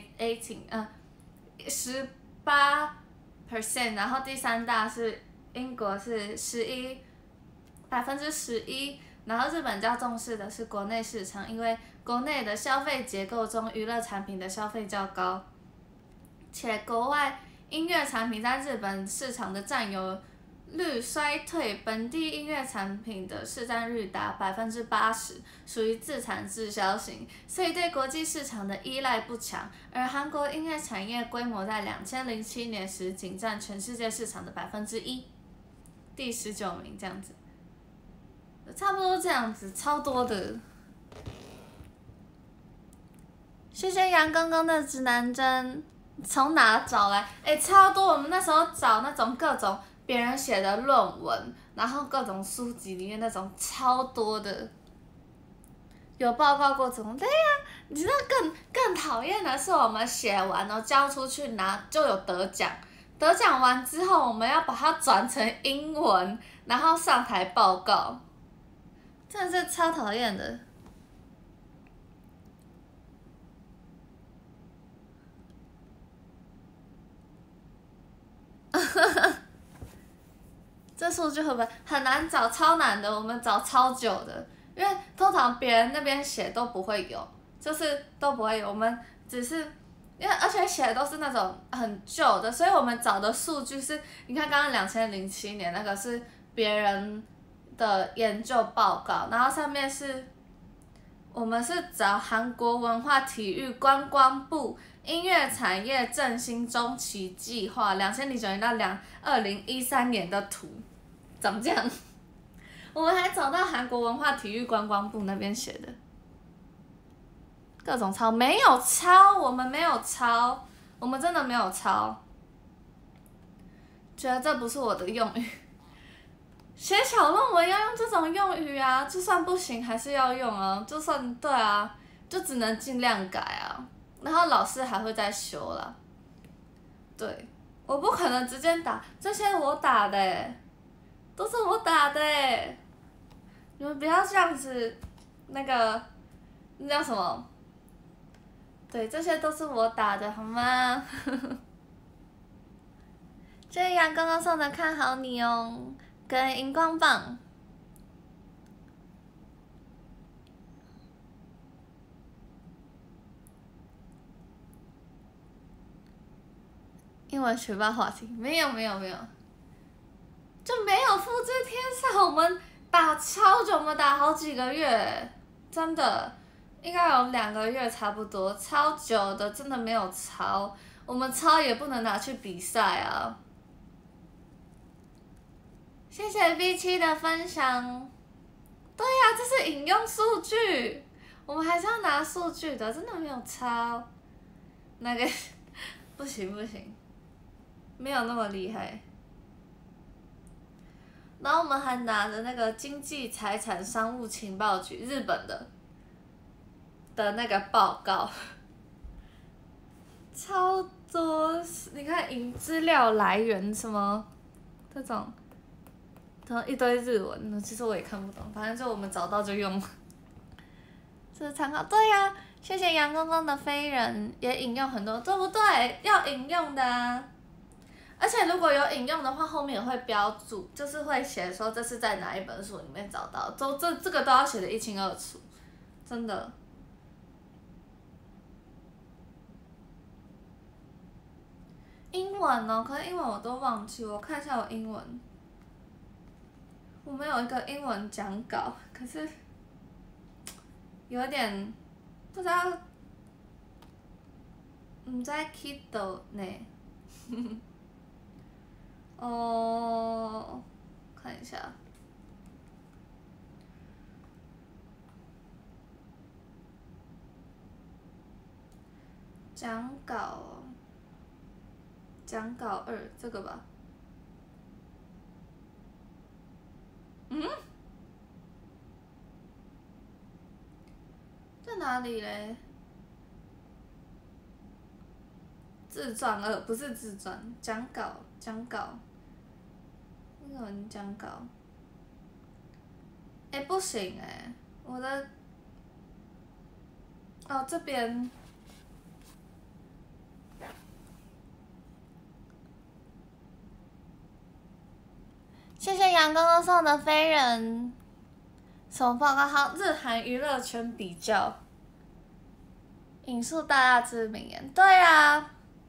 18%，然后第3大是英国是11%， 然后日本较重视的是国内市场，因为国内的消费结构中娱乐产品的消费较高，且国外音乐产品在日本市场的占有率衰退，本地音乐产品的市占率达80%，属于自产自销型，所以对国际市场的依赖不强。而韩国音乐产业规模在2007年时仅占全世界市场的1%，第19名这样子，差不多这样子，超多的。谢谢杨刚刚的指南针，从哪找来？超多！我们那时候找那种各种别人写的论文，然后各种书籍里面那种超多的，有报告过怎么？对呀，你知道更讨厌的是我们写完了交出去拿就有得奖，得奖完之后我们要把它转成英文，然后上台报告，真的是超讨厌的。这数据会不会很难找？超难的，我们找超久的，因为通常别人那边写都不会有，就是都不会有，我们只是因为而且写的都是那种很旧的，所以我们找的数据是，你看刚刚2007年那个是别人的研究报告，然后上面是我们是找韩国文化体育观光部音乐产业振兴中期计划2009年到2013年的图，长这样。我们还找到韩国文化体育观光部那边写的，各种抄，没有抄，我们没有抄，我们真的没有抄。觉得这不是我的用语，写小论文要用这种用语啊，就算不行还是要用啊，就算对啊，就只能尽量改啊。然后老师还会再修啦。对，我不可能直接打，这些我打的都是我打的你们不要这样子，那个那叫什么？对，这些都是我打的，好吗？这样刚刚送的看好你哦，跟荧光棒。英文学霸话题没有，就没有复制贴上。我们打超久，我们打好几个月，真的应该有2个月差不多，超久的，真的没有抄。我们抄也不能拿去比赛啊。谢谢 V7的分享。对呀，这是引用数据，我们还是要拿数据的，真的没有抄。那个不行，没有那么厉害。然后我们还拿着那个经济财产商务情报局日本的那个报告，超多。你看资料来源什么这种，然后一堆日文，其实我也看不懂，反正就我们找到就用。这是参考，对呀，谢谢杨公公的飞人也引用很多，对不对？要引用的啊。而且如果有引用的话，后面也会标注，就是会写说这是在哪一本书里面找到，这个都要写得一清二楚，真的。英文哦，可是英文我都忘记，我看一下我英文。我们有一个英文讲稿，可是有点不知道，唔知去倒呢。哦，看一下。讲稿2这个吧。在哪里嘞？自传2不是自传，讲稿，英文讲稿。不行我的，哦这边。谢谢杨刚刚送的飞人， 什么报告？好，日韩娱乐圈比较，引述大家之名言。对啊，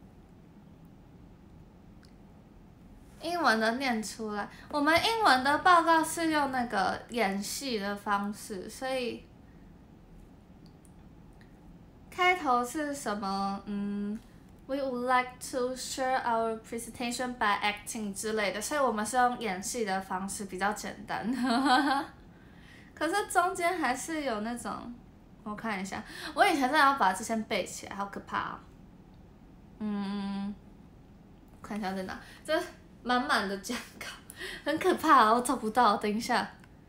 英文的念出来。我们英文的报告是用那个演戏的方式，所以开头是什么？We would like to share our presentation by acting 之类的，所以我们是用演戏的方式，比较简单。可是中间还是有那种，我看一下，我以前真的要把这些背起来，好可怕哦。看一下在哪，这满满的讲稿，很可怕哦，我找不到，等一下。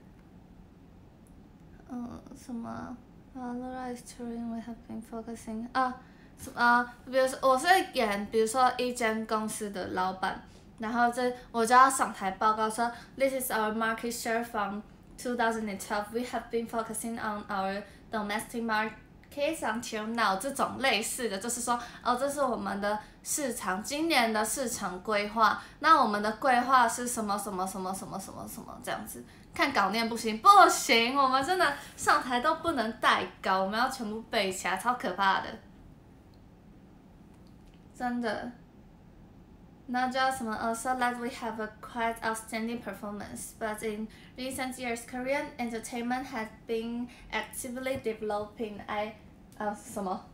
什么？Laura is touring. We have been focusing 比如说我是演，比如说一间公司的老板，然后我就要上台报告说 ，This is our market share from 2012. We have been focusing on our domestic market until now. 这种类似的，就是说，这是我们的市场，今年的市场规划。那我们的规划是什么什么什么什么什么什么这样子。看稿念不行，不行，我们真的上台都不能带稿，我们要全部背起来，超可怕的。真的。那叫什么？So that we have a quite outstanding performance, but in recent years, Korean entertainment has been actively developing. 什么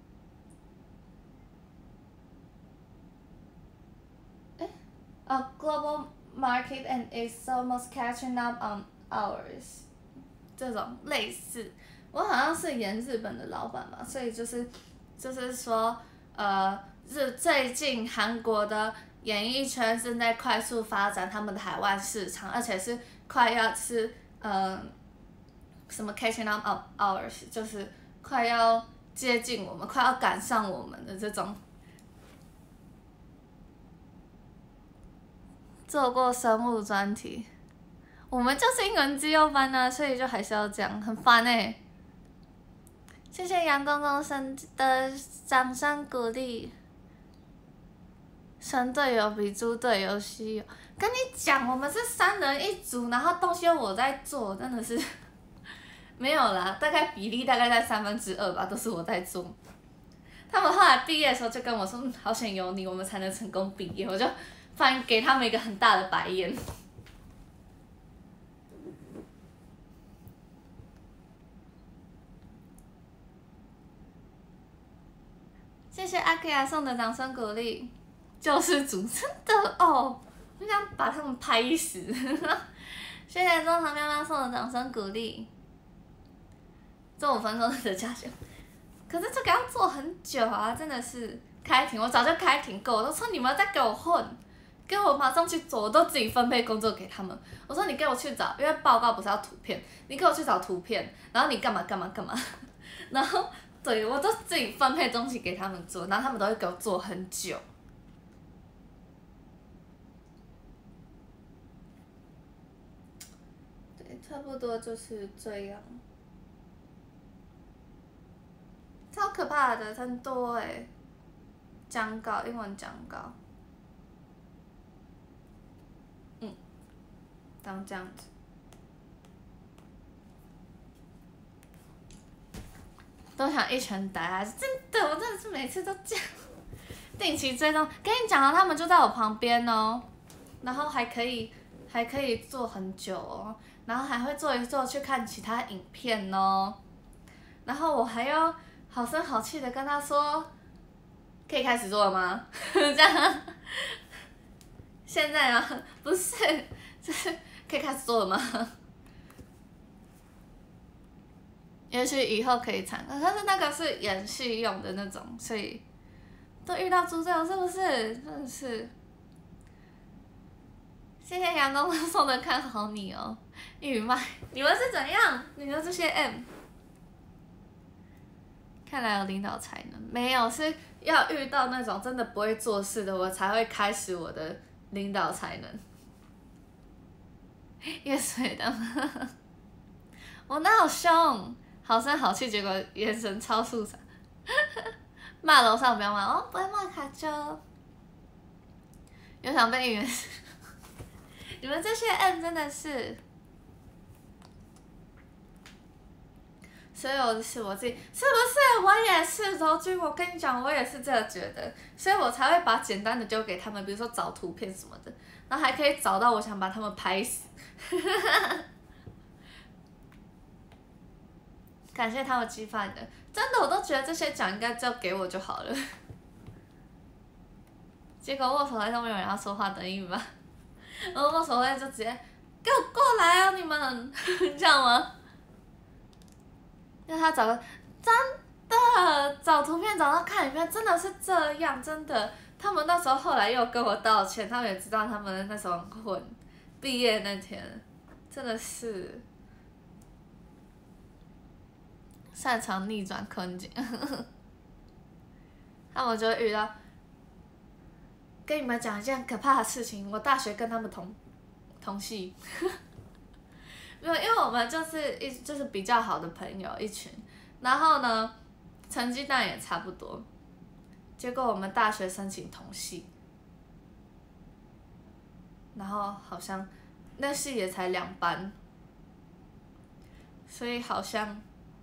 ？global market and is almost catching up on ours. 这种类似，我好像是演日本的老板嘛，所以就是说，最近韩国的演艺圈正在快速发展他们的海外市场，而且是快要什么 catching up on ours， 就是快要接近我们，快要赶上我们的这种。做过生物专题，我们就是英文自由班啊，所以就还是要这样，很烦欸。谢谢杨公公的掌声鼓励。神队友比猪队友稀有，跟你讲，我们是3人一组，然后东西我在做，真的是没有啦，大概比例大概在2/3吧，都是我在做。他们后来毕业的时候就跟我说，好险有你，我们才能成功毕业，我就给他们一个很大的白眼。谢谢阿 K 送的掌声鼓励，救世主真的哦，我想把他们拍死。谢谢中堂喵喵送的掌声鼓励，做5分钟的加酒，可是这个要做很久啊，真的是开庭，我早就开庭过，我都说你们在给我混。给我马上去做，我都自己分配工作给他们。我说你给我去找，因为报告不是要图片，你给我去找图片，然后你干嘛干嘛干嘛，然后对我都自己分配东西给他们做，然后他们都会给我做很久。对，差不多就是这样。超可怕的，很多欸，讲稿，英文讲稿。当这样子，都想一拳打下去，真的，我真的是每次都这样。定期追踪，跟你讲啊，他们就在我旁边哦，然后还可以做很久哦，然后还会坐一坐去看其他影片哦，然后我还要好声好气的跟他说，可以开始做了吗？这样，现在啊，不是，就是可以开始做了吗？也许以后可以参考，但是那个是演戏用的那种，所以都遇到猪队友是不是？真的是，谢谢阳光送的看好你哦，玉麦，你们是怎样？你们这些 M， 看来有领导才能，没有，是要遇到那种真的不会做事的，我才会开始我的领导才能。也水的，我哪有凶？好声好气，结果眼神超素场。骂楼上不要骂哦，不会骂卡丘。有想被语言，你们这些 M 真的是， 所以我自己是不是？我也是，柔君，我跟你讲，我也是这样觉得，所以我才会把简单的丢给他们，比如说找图片什么的，然后还可以找到我想把他们拍死。感谢他们激发你的，真的我都觉得这些奖应该就给我就好了。结果握手会都没有人要说话，等于吧？然后握手会就直接给我过来哦，你们这样吗？让他找个真的找图片找到看影片，真的是这样，真的。他们那时候后来又跟我道歉，他们也知道他们那时候很混，毕业那天真的是擅长逆转困境。他们就会遇到。跟你们讲一件可怕的事情，我大学跟他们同系。没有，因为我们就是比较好的朋友一群，然后呢，成绩当然也差不多，结果我们大学申请同系，然后好像那系也才2班，所以好像，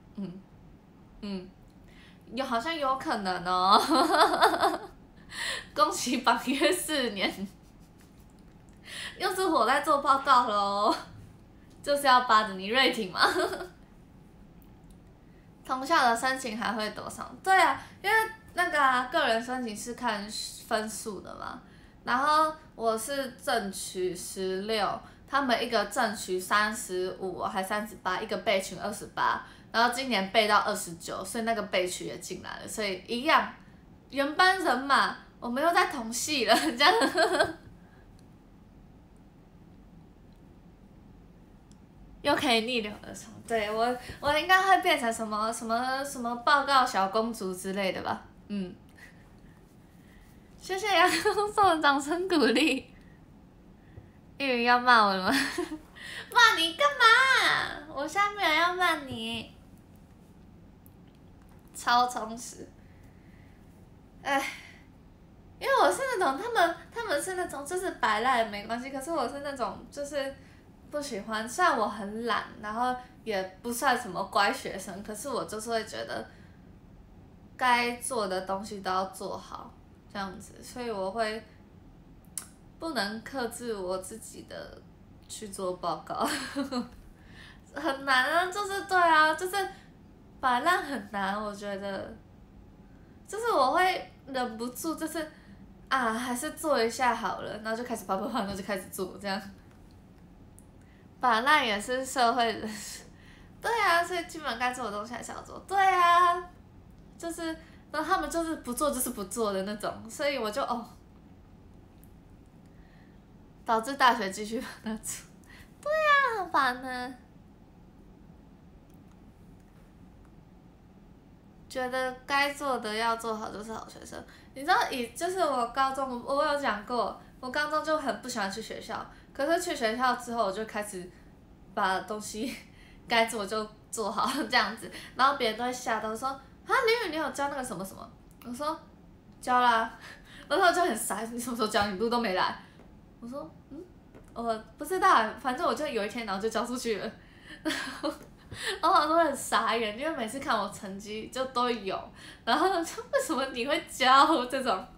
好像有可能哦。恭喜绑约4年，又是我在做报告喽。就是要扒着你瑞挺嘛。同校的申请还会多少？对啊，因为那个个人申请是看分数的嘛。然后我是正取16，他们一个正取35还38，一个备取28，然后今年备到29，所以那个备取也进来了，所以一样，原班人马，我们又在同系了，这样。又可以逆流而上，对我应该会变成什么报告小公主之类的吧，谢谢杨公送的掌声鼓励。玉云要骂我了吗？骂你干嘛？我下面要骂你。超充实。哎，因为我是那种他们是那种就是摆烂也没关系，可是我是那种就是不喜欢，虽然我很懒，然后也不算什么乖学生，可是我就是会觉得该做的东西都要做好，这样子，所以我会不能克制我自己的去做报告。很难啊，就是对啊，就是摆烂很难，我觉得，就是我会忍不住，就是啊，还是做一下好了，然后就开始啪啪啪，然后就开始做这样。摆烂也是社会人士，对啊，所以基本该做的东西还是要做，对啊，就是，然后他们就是不做就是不做的那种，所以我就导致大学继续把它做，对啊，很烦呢。觉得该做的要做好就是好学生。你知道就是我高中我有讲过，我高中就很不喜欢去学校，可是去学校之后我就开始把东西该做就做好这样子，然后别人都会吓到说啊，林雨你有教那个什么什么？我说教啦，然后我就很傻，你什么时候教？你不是都没来？我说我不知道，反正我就有一天然后就交出去了。然后我都很傻眼，因为每次看我成绩就都有，然后就为什么你会教这种？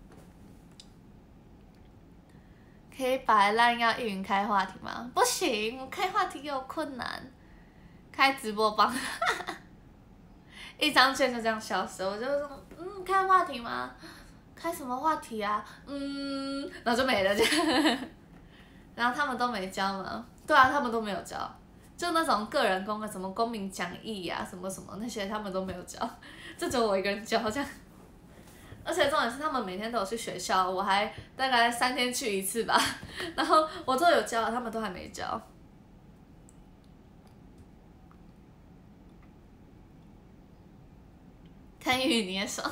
可以摆烂要一云开话题吗？不行，我开话题有困难。开直播帮，一张券就这样消失，我就说开话题吗？开什么话题啊？然后就没了这样。然后他们都没教吗？对啊，他们都没有教。就那种个人公的什么公民讲义呀、什么什么那些他们都没有教，就只有我一个人教这样。而且重点是他们每天都有去学校，我还大概3天去一次吧，然后我都有教，他们都还没教。看玉你也爽。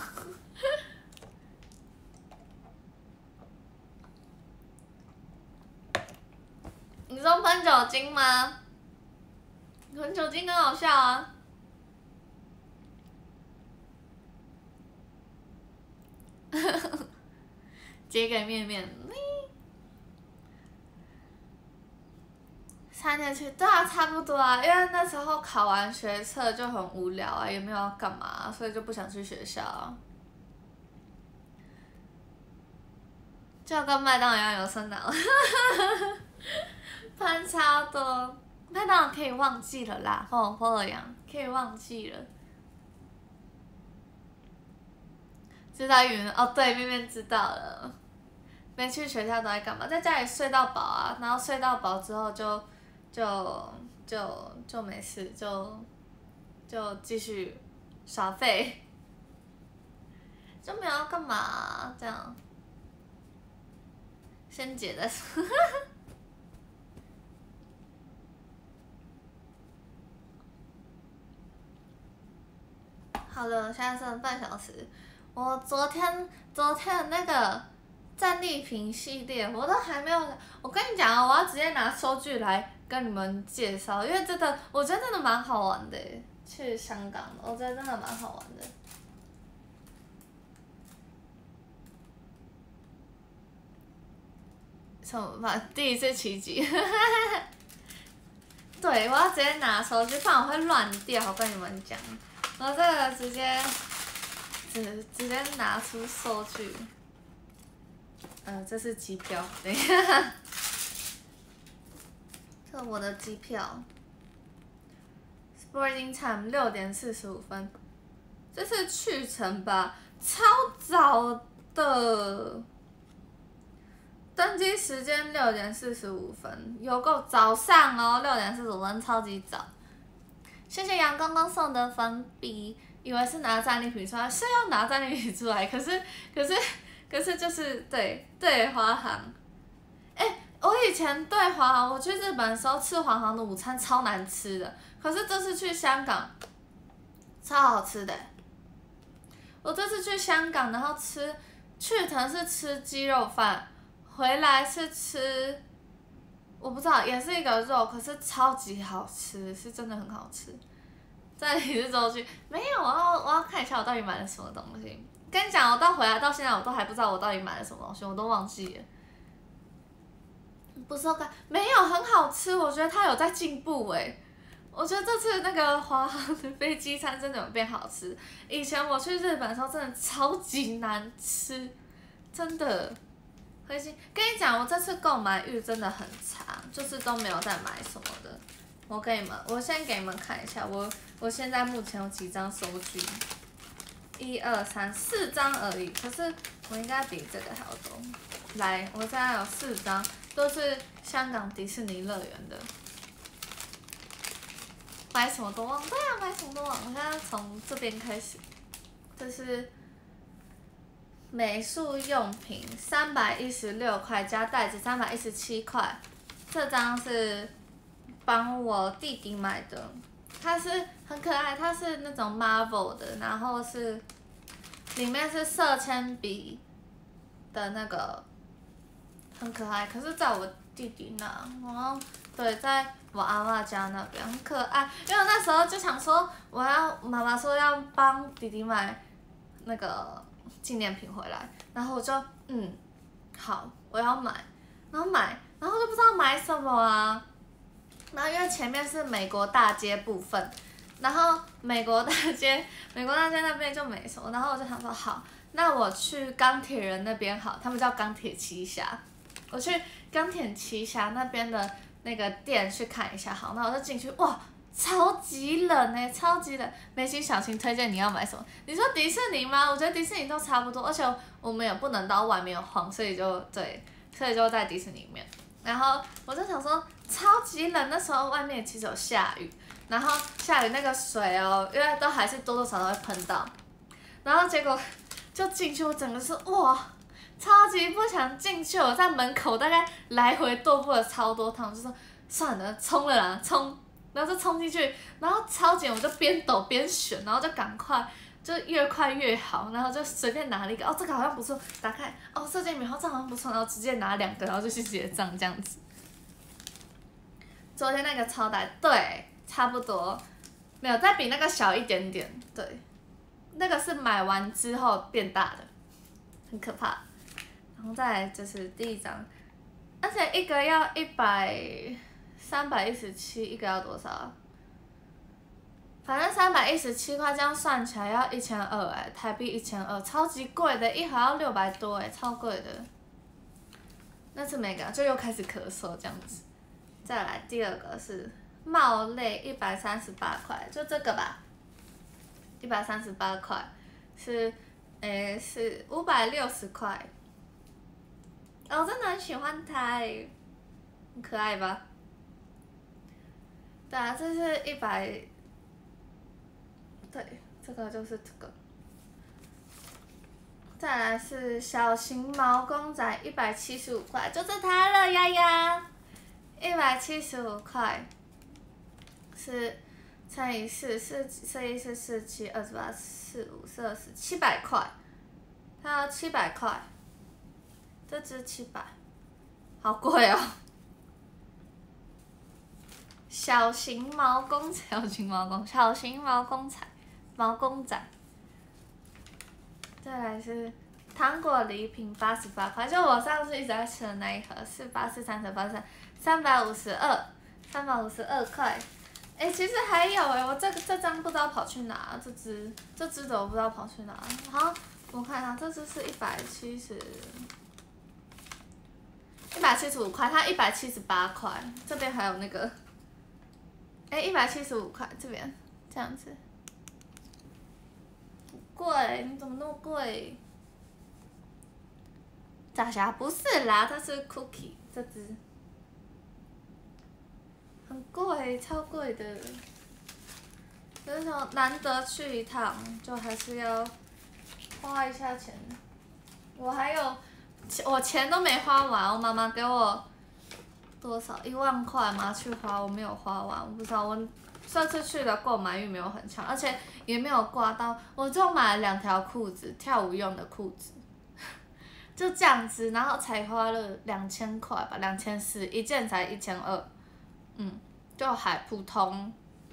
你说喷酒精吗？喷酒精很好笑啊。截给面面。 3年7，对啊，差不多啊，因为那时候考完学测就很无聊啊，也没有要干嘛，所以就不想去学校啊。就跟麦当劳一样有生脑，喷超多。麦当劳可以忘记了啦，跟我朋友一样，可以忘记了。知道语文哦，对，面面知道了。没去学校都在干嘛？在家里睡到饱啊，然后睡到饱之后就没事，就继续耍废，就没有要干嘛啊，这样。先解再说。好了，现在剩半小时。我昨天的那个战利品系列，我都还没有。我跟你讲啊，我要直接拿收据来跟你们介绍，因为真的，我觉得真的蛮好玩的。去香港，我觉得真的蛮好玩的。什么吧？第一次奇迹。对，我要直接拿收据，不然我会乱掉。我跟你们讲，我这个直接拿出收据。这是机票，等一下，这是我的机票。Boarding time 6:45，这是去程吧？超早的。登机时间6:45，有够早上哦，6:45，超级早。谢谢杨公公送的粉笔，以为是拿战利品出来，是要拿战利品出来，可是就是对华航，我以前对华航，我去日本的时候吃华航的午餐超难吃的，可是这次去香港，超好吃的。我这次去香港，然后去程是吃鸡肉饭。回来是吃，我不知道，也是一个肉，可是超级好吃，是真的很好吃。在你是周去没有？我要看一下我到底买了什么东西。跟你讲，我回来到现在，我都还不知道我到底买了什么东西，我都忘记了。不是没有很好吃，我觉得它有在进步我觉得这次那个华航的飞机餐真的有变好吃。以前我去日本的时候真的超级难吃，真的。跟你讲，我这次购买欲真的很差，就是都没有再买什么的。我先给你们看一下，我现在目前有几张收据，1、2、3、4张而已，可是我应该比这个还要多。来，我现在有4张，都是香港迪士尼乐园的。买什么都忘，对啊，买什么都忘。我现在从这边开始，这是。美术用品316块加袋子317块，这张是帮我弟弟买的，它是很可爱，它是那种 Marvel 的，然后是里面是色铅笔的那个，很可爱。可是在我弟弟那，然后对，在我阿嬷家那边很可爱，因为我那时候就想说，妈妈说要帮弟弟买那个。纪念品回来，然后我就好，我要买，然后就不知道买什么啊。然后因为前面是美国大街部分，然后美国大街那边就没什么，然后我就想说好，那我去钢铁人那边好，他们叫钢铁奇侠，我去钢铁奇侠那边的那个店去看一下好，那我就进去哇。超级冷超级冷！美心小晴推荐你要买什么？你说迪士尼吗？我觉得迪士尼都差不多，而且我们也不能到外面晃，所以就在迪士尼里面。然后我就想说，超级冷，那时候外面其实有下雨，然后下雨那个水因为都还是多多少少会喷到，然后结果就进去，我整个是哇，超级不想进去，我在门口大概来回踱步了超多趟，就说算了，冲了啦，冲！然后就冲进去，然后超紧，我就边抖边选，然后就赶快，就越快越好，然后就随便拿了一个，这个好像不错，打开，这件棉花这好像不错，然后直接拿2个，然后就去结账这样子。昨天那个超大，对，差不多，没有再比那个小一点点，对，那个是买完之后变大的，很可怕。然后再来就是第一张，而且一个要140 317一个要多少啊？反正317块，这样算起来要1200哎，台币1200，超级贵的，一盒要600多哎，超贵的。那次没给，就又开始咳嗽这样子。再来第二个是帽类138块，就这个吧，138块，是560块。我真的很喜欢它哎，很可爱吧？对啊，这是100。对，这个就是这个。再来是小型毛公仔175块，就是它了丫丫，175块，是乘以4，4×4，4×1，4×4，4×7，28，4×2，4，700块，它要700块，这只700，好贵哦。小型毛公仔，小型毛公仔。再来是糖果礼品88块，就我上次一直在吃的那一盒，484×352，352块。其实还有我这张不知道跑去哪，这只的我不知道跑去哪。好，我看一下，这只是175块，它178块，这边还有那个，175块这边这样子。贵，你怎么那么贵？炸虾不是啦，它是 cookie 这只，很贵，超贵的。可是难得去一趟，就还是要花一下钱。我钱都没花完，我妈妈给我多少1万块嘛去花，我没有花完，我不知道我这次去的购买欲没有很强，而且也没有挂到，我就买了2条裤子，跳舞用的裤子，就这样子，然后才花了2000块吧，2400，一件才1200，就还普通。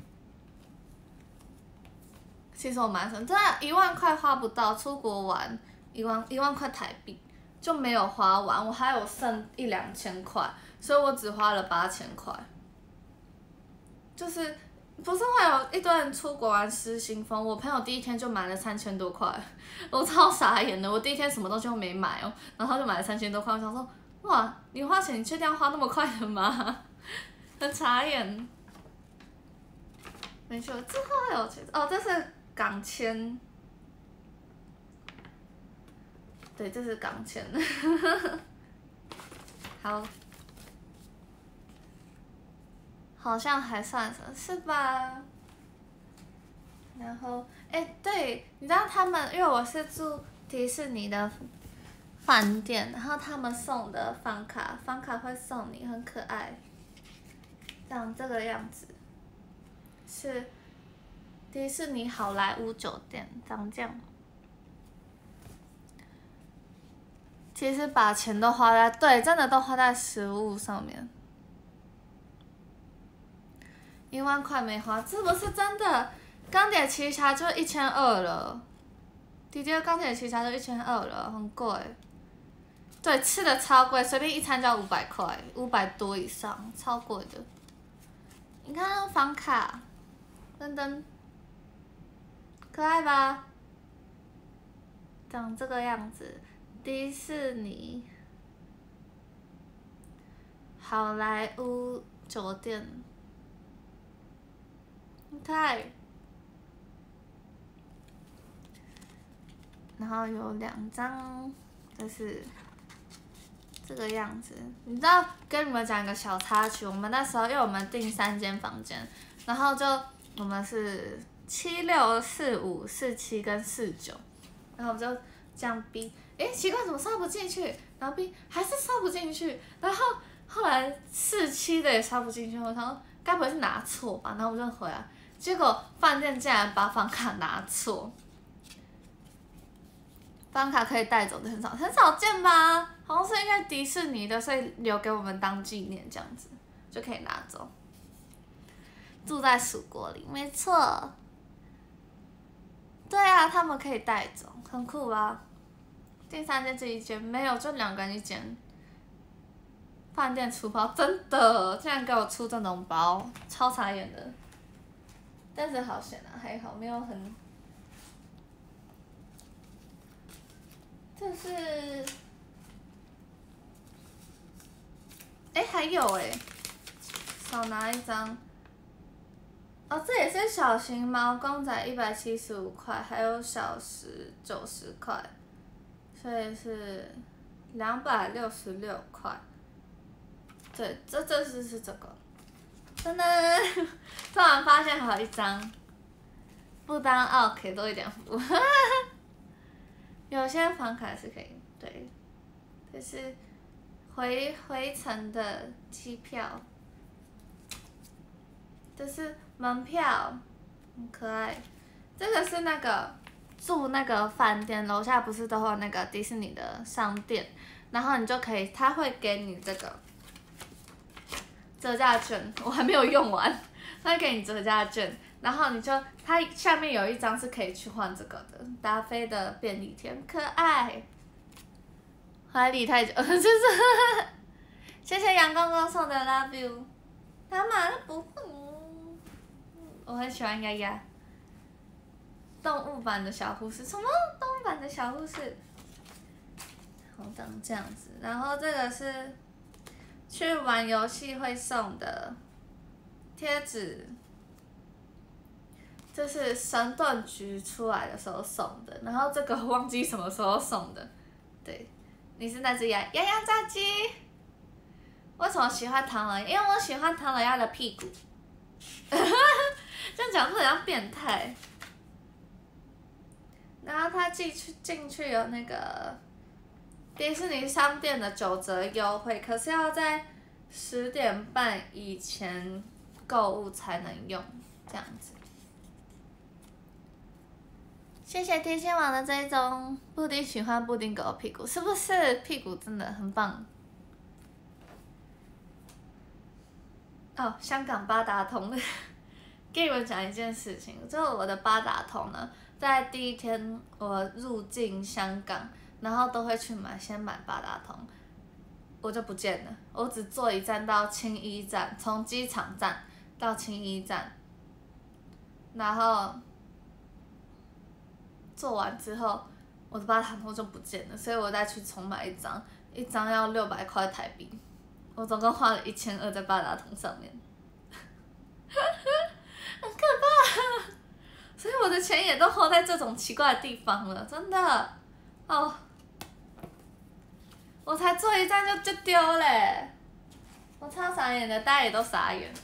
其实我蛮省，真的1万块花不到，出国玩1万块台币就没有花完，我还有剩1-2000块，所以我只花了8000块，就是。不是会有一堆人出国玩失心疯？我朋友第一天就买了3000多块，我超傻眼的。我第一天什么东西都没买哦，然后就买了3000多块。我想说，哇，你花钱，你确定要花那么快的吗？很傻眼。没错，之后还有这是港签，对，这是港签。好。好像还算是吧。然后，对，你知道他们，因为我是住迪士尼的饭店，然后他们送的房卡会送你，很可爱，长这个样子，是迪士尼好莱坞酒店，长这样。其实把钱都花在，对，真的都花在食物上面。1万块没花，这不是真的。钢铁奇侠就1200了，迪迪的钢铁奇侠就1200了，很贵。对，吃的超贵，随便一餐就要500块，500多以上，超贵的。你看房卡，噔噔，可爱吧？长这个样子，迪士尼好莱坞酒店。太，然后有2张，就是这个样子。你知道，跟你们讲一个小插曲，我们那时候因为我们订3间房间，然后就我们是76、45、47跟49，然后我们就这样逼，奇怪怎么刷不进去，然后逼还是刷不进去，然后后来47的也刷不进去，我想说该不会是拿错吧，然后我们就回来。结果饭店竟然把房卡拿错，房卡可以带走的很少见吧？好像是因为迪士尼的，所以留给我们当纪念，这样子就可以拿走。住在蜀国里，没错。对啊，他们可以带走，很酷吧？订3间这一间没有，就2个人一间。 饭店出包，真的，竟然给我出这种包，超傻眼的。但是好险啊，还好没有很。这是，还有少拿一张。哦，这也是小型猫公仔175块，还有小时90块，所以是266块。对，这是这个。真的，突然发现还有一张，不当奥可以多一点服务。有些房卡是可以，对，这是回程的机票，这是门票，很可爱。这个是那个住那个饭店楼下不是都会有那个迪士尼的商店，然后你就可以，他会给你这个折价券，我还没有用完，他会给你折价券，然后你就它下面有一张是可以去换这个的，达菲的便利贴，可爱。怀里太久，就是谢谢杨公公送的 Love You， 他妈的不会，我很喜欢丫丫。动物版的小护士，什么动物版的小护士？好长这样子，然后这个是去玩游戏会送的贴纸，这是神盾局出来的时候送的，然后这个忘记什么时候送的，对。你是那只鸭炸鸡？为什么喜欢唐老鸭？因为我喜欢唐老鸭的屁股。这样讲会很像变态。然后它进去有那个迪士尼商店的9折优惠，可是要在10点半以前购物才能用，这样子。谢谢天线网的追踪，布丁喜欢布丁狗的屁股，是不是？屁股真的很棒。哦，香港八达通，跟你们讲一件事情，就是我的八达通呢，在第一天我入境香港，然后都会去先买八达通，我就不见了，我只坐一站到青衣站，从机场站到青衣站，然后。做完之后，我的八达通就不见了，所以我再去重买一张，一张要600块台币，我总共花了1200在八达通上面，很可怕。所以我的钱也都花在这种奇怪的地方了，真的。哦，我才坐一站就丢嘞，我超傻眼的，大家也都傻眼。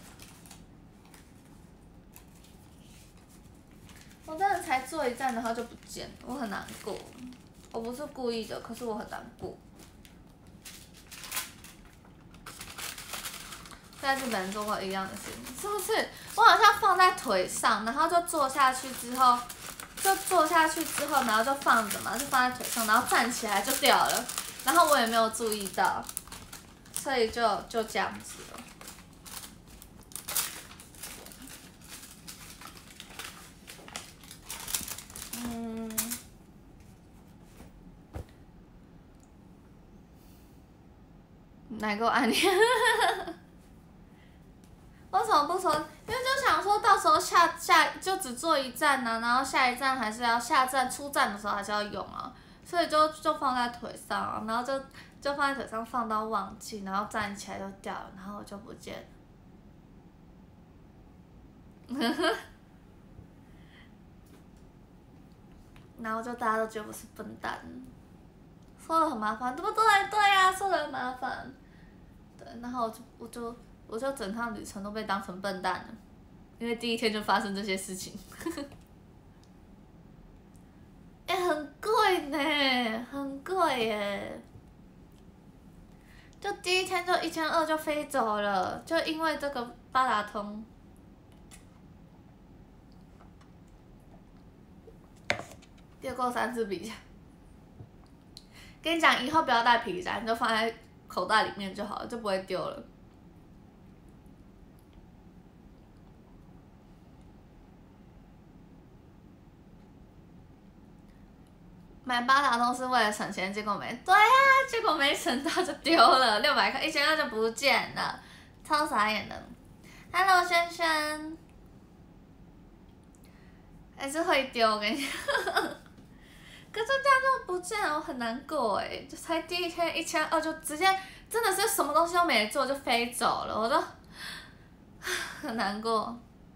我真的才坐一站，然后就不见了，我很难过。我不是故意的，可是我很难过。在日本做过一样的事情，是不是？我好像放在腿上，然后就坐下去之后，然后就放着嘛，就放在腿上，然后站起来就掉了，然后我也没有注意到，所以就这样子了。哪个按钮？为什么不说？因为就想说到时候下就只坐一站呢、然后下一站还是要下站出站的时候还是要用啊，所以就放在腿上、啊，然后就放在腿上放到忘记，然后站起来就掉了，然后我就不见了。然后就大家都觉得我是笨蛋，说的很麻烦，对不对？对呀、说的很麻烦。对，然后我就整趟旅程都被当成笨蛋了，因为第一天就发生这些事情。很贵呢，很贵耶。就第一天就1200就飞走了，就因为这个八达通。丢过3次皮夹。跟你讲，以后不要带皮夹，你就放在口袋里面就好了，就不会丢了。 买八达通是为了省钱，结果没对呀、结果没省到就丢了，600块，1200就不见了，超傻眼的。Hello，轩轩，还是会丢，我跟你讲。可是这样就不见了，我很难过哎，就才第一天1200就直接真的是什么东西都没做就飞走了，我都很难过。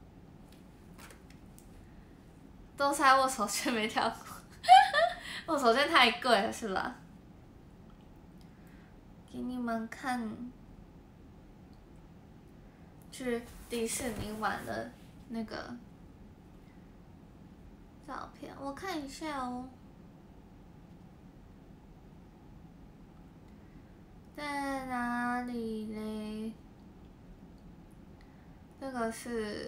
都猜我手线没跳过，我手线太贵了是吧？给你们看去迪士尼玩的那个照片，我看一下哦。在哪里嘞？这个是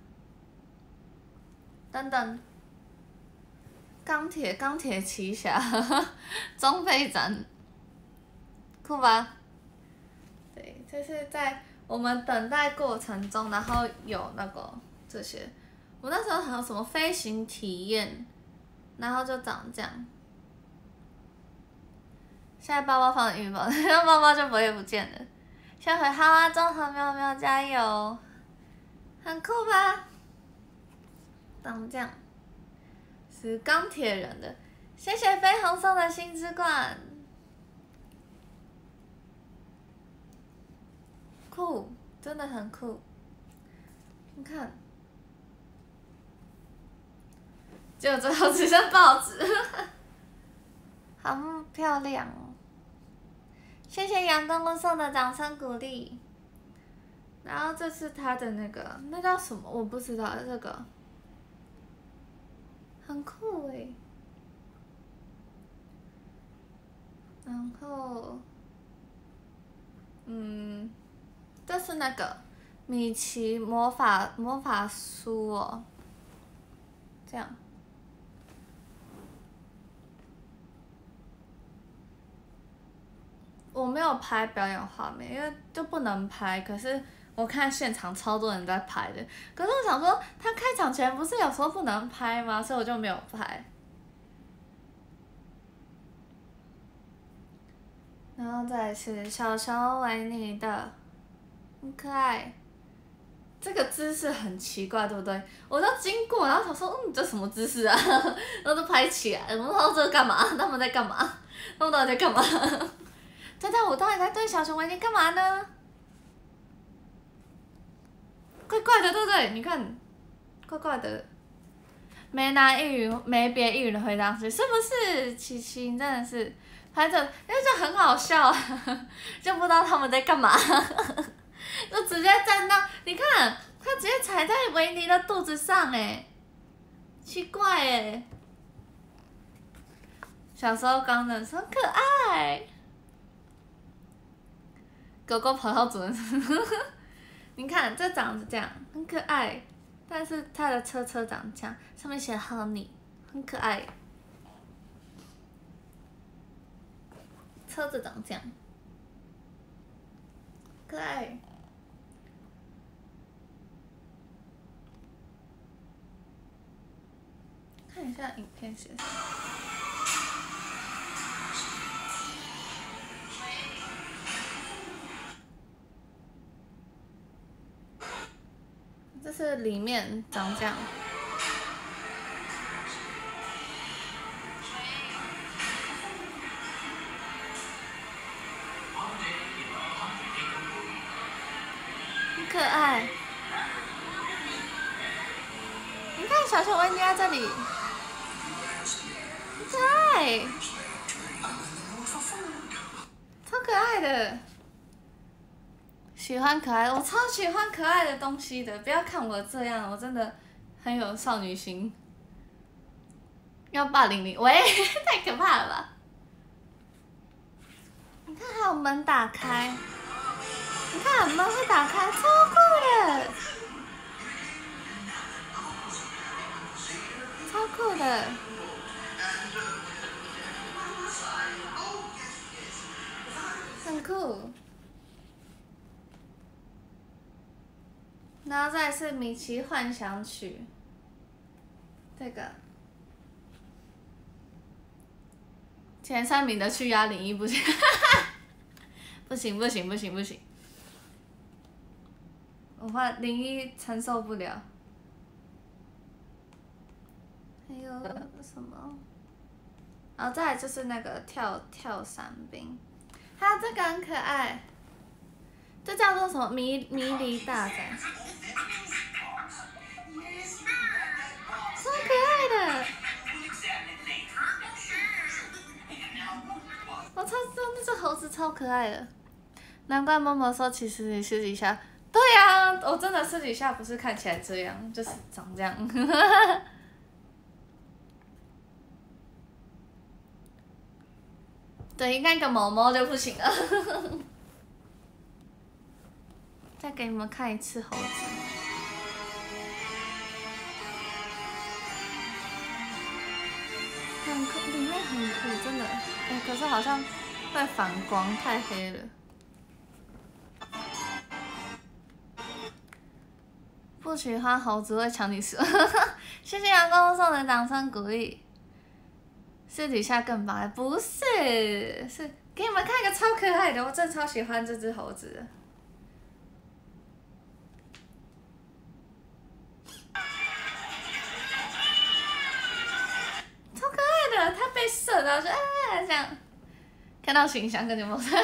等等，钢铁奇侠装备展，酷吧？对，这是在我们等待过程中，然后有那个这些，我那时候还有什么飞行体验，然后就长这样。现在包包放在浴包，那包包就不会不见了。下回好啊，综合喵喵加油，很酷吧？长这样，是钢铁人的，谢谢绯红送的星之冠，酷，真的很酷。你看，结果最后只剩报纸，好漂亮哦！谢谢杨公公送的掌声鼓励。然后这是他的那个，那叫什么？我不知道这个，很酷诶。然后，这是那个米奇魔法书哦，这样。我没有拍表演画面，因为就不能拍。可是我看现场超多人在拍的，可是我想说，他开场前不是有时候不能拍吗？所以我就没有拍。然后再来是小熊维尼的，很可爱。这个姿势很奇怪，对不对？我就经过，然后想说，这什么姿势啊？然后就拍起来，我不知道这个干嘛？他们在干嘛？他们到底在干嘛？这跳舞到底在对小熊维尼干嘛呢？怪怪的，对不对？你看，怪怪的。没拿一语没别一语的回答是不是？琪琪，你真的是拍着，因为这很好笑啊，就不知道他们在干嘛，就直接站到，你看，他直接踩在维尼的肚子上哎，奇怪哎。小时候刚认识，很可爱。狗狗跑到主人你看这长得这样，很可爱。但是它的车长这样，上面写 Honey， 很可爱。车子长这样，可爱。看一下影片写什么。这是里面长这样。很可爱。你看小熊维尼在这里，很可爱，超可爱的。喜欢可爱的，我超喜欢可爱的东西的。不要看我这样，我真的很有少女心。要霸凌你，喂，太可怕了吧！你看还有门打开，你看门会打开，超酷的，超酷的。很酷。然后再是米奇幻想曲，这个前3名的去压01不行，不行不行不行不行，我怕01承受不了。还有什么？然后再来就是那个跳伞兵，它这个很可爱，这叫做什么迷离大战，超可爱的。我超那只猴子超可爱的，难怪默默说其实你私底下，对呀、啊，我真的私底下不是看起来这样，就是长这样。对，应该一个毛毛就不行了。再给你们看一次猴子，很酷，里面很酷，真的。哎，可是好像会反光，太黑了。不喜欢猴子会抢你食物，谢谢阳光送的掌声鼓励。私底下更白，不是，是给你们看一个超可爱的，我真的超喜欢这只猴子的。超可爱的，它被射到就这样，看到形象跟你们说，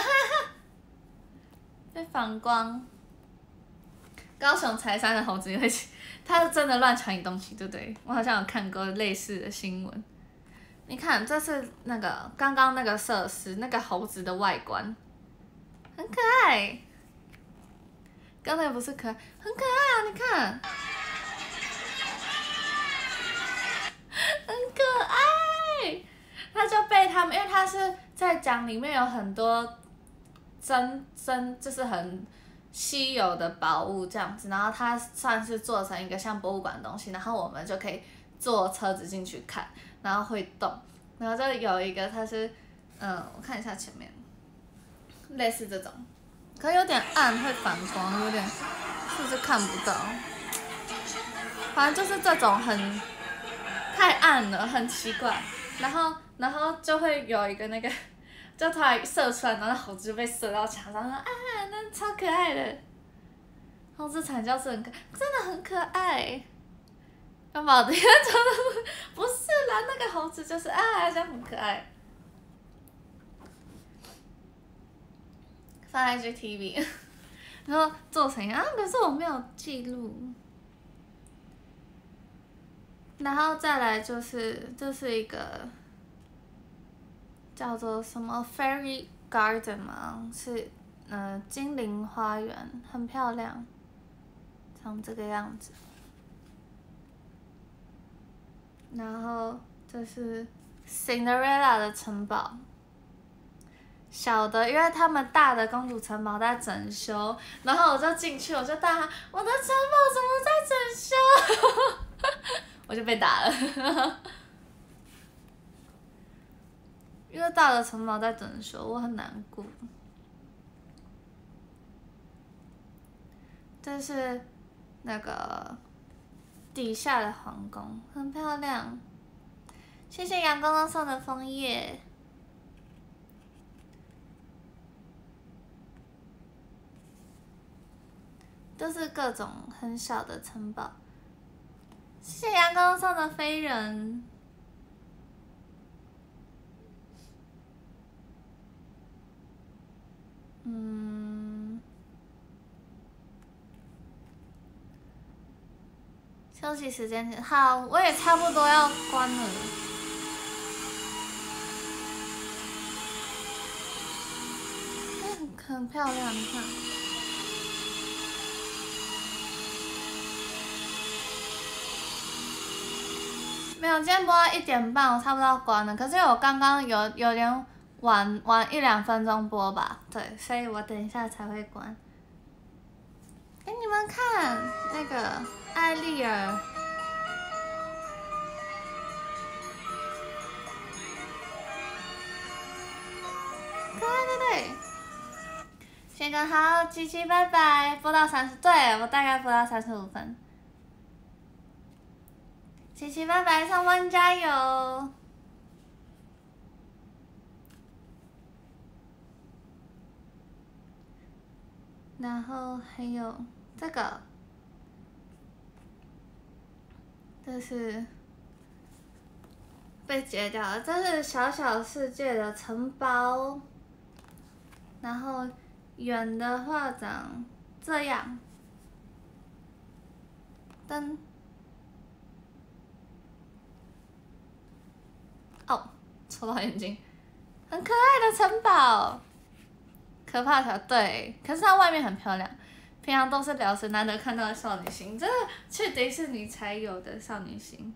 被反光。高雄柴山的猴子也会，它是真的乱抢你东西，对不对？我好像有看过类似的新闻。你看，这是那个刚刚那个设施，那个猴子的外观，很可爱。刚才不是可爱，很可爱啊！你看，很可爱。他就被他们，因为他是在讲里面有很多就是很稀有的宝物这样子，然后它算是做成一个像博物馆的东西，然后我们就可以坐车子进去看，然后会动，然后就有一个它是，我看一下前面，类似这种，可有点暗会反光，有点是不是看不到？反正就是这种很太暗了，很奇怪，然后就会有一个那个。就突然射出来，然后猴子就被射到墙上，说啊，那超可爱的。猴子惨叫是很可，真的很可爱。干嘛的？不是啦，那个猴子就是啊，这样很可爱。放在 GTV， 然后做成啊，可是我没有记录。然后再来就是这是一个。叫做什么 Fairy Garden 嘛，是精灵花园，很漂亮，长这个样子。然后这是 Cinderella 的城堡，小的，因为他们大的公主城堡在整修，然后我就进去，我就大喊我的城堡怎么在整修，我就被打了。因为大的城堡在整修，我很难过。这是那个底下的皇宫，很漂亮。谢谢阳光光送的枫叶。都是各种很小的城堡。谢谢阳光送的飞人。休息时间好，我也差不多要关了。很漂亮，你看。没有，今天播到1点半，我差不多要关了。可是我刚刚有点晚1-2分钟播吧，对，所以我等一下才会关。给你们看那个艾丽儿，可爱对不对？先哥好，琪琪拜拜，播到30，对我大概播到35分。琪琪拜拜，上班加油！ 然后还有这个，这是被截掉了，这是小小世界的城堡。然后远的话长这样，灯。哦，戳到眼睛，很可爱的城堡。可怕条对，可是它外面很漂亮。平常都是聊神，难得看到的少女心，这是去迪士尼才有的少女心。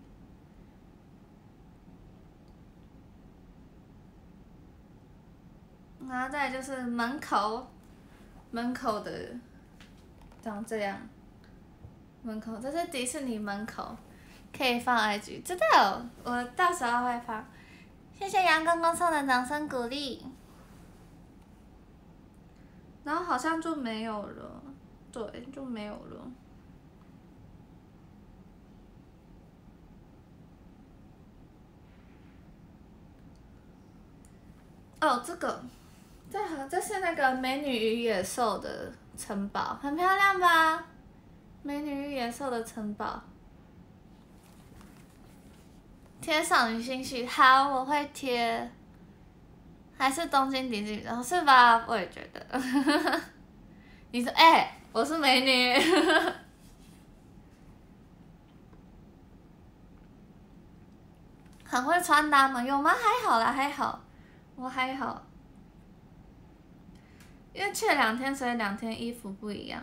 然后再来就是门口，门口的长这样。门口，这是迪士尼门口，可以放 IG， 知道，我到时候会放。谢谢杨公公送的掌声鼓励。然后好像就没有了，对，就没有了。哦，这是那个美女与野兽的城堡，很漂亮吧？美女与野兽的城堡。贴少女心系，好，我会贴。还是东京迪士尼的，是吧？我也觉得。你说，我是美女。很会穿搭吗？有吗？还好啦，还好，我还好。因为去了2天，所以2天衣服不一样。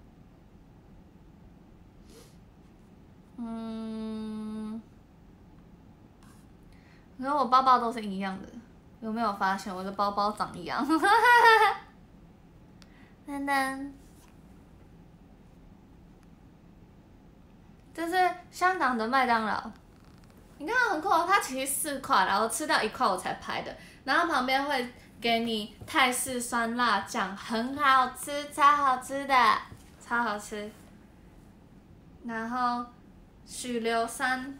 可是我包包都是一样的，有没有发现我的包包长一样？噔噔，这是香港的麦当劳，你看很酷哦，它其实4块，然后吃掉1块我才拍的，然后旁边会给你泰式酸辣酱，很好吃，超好吃的，超好吃。然后许留山，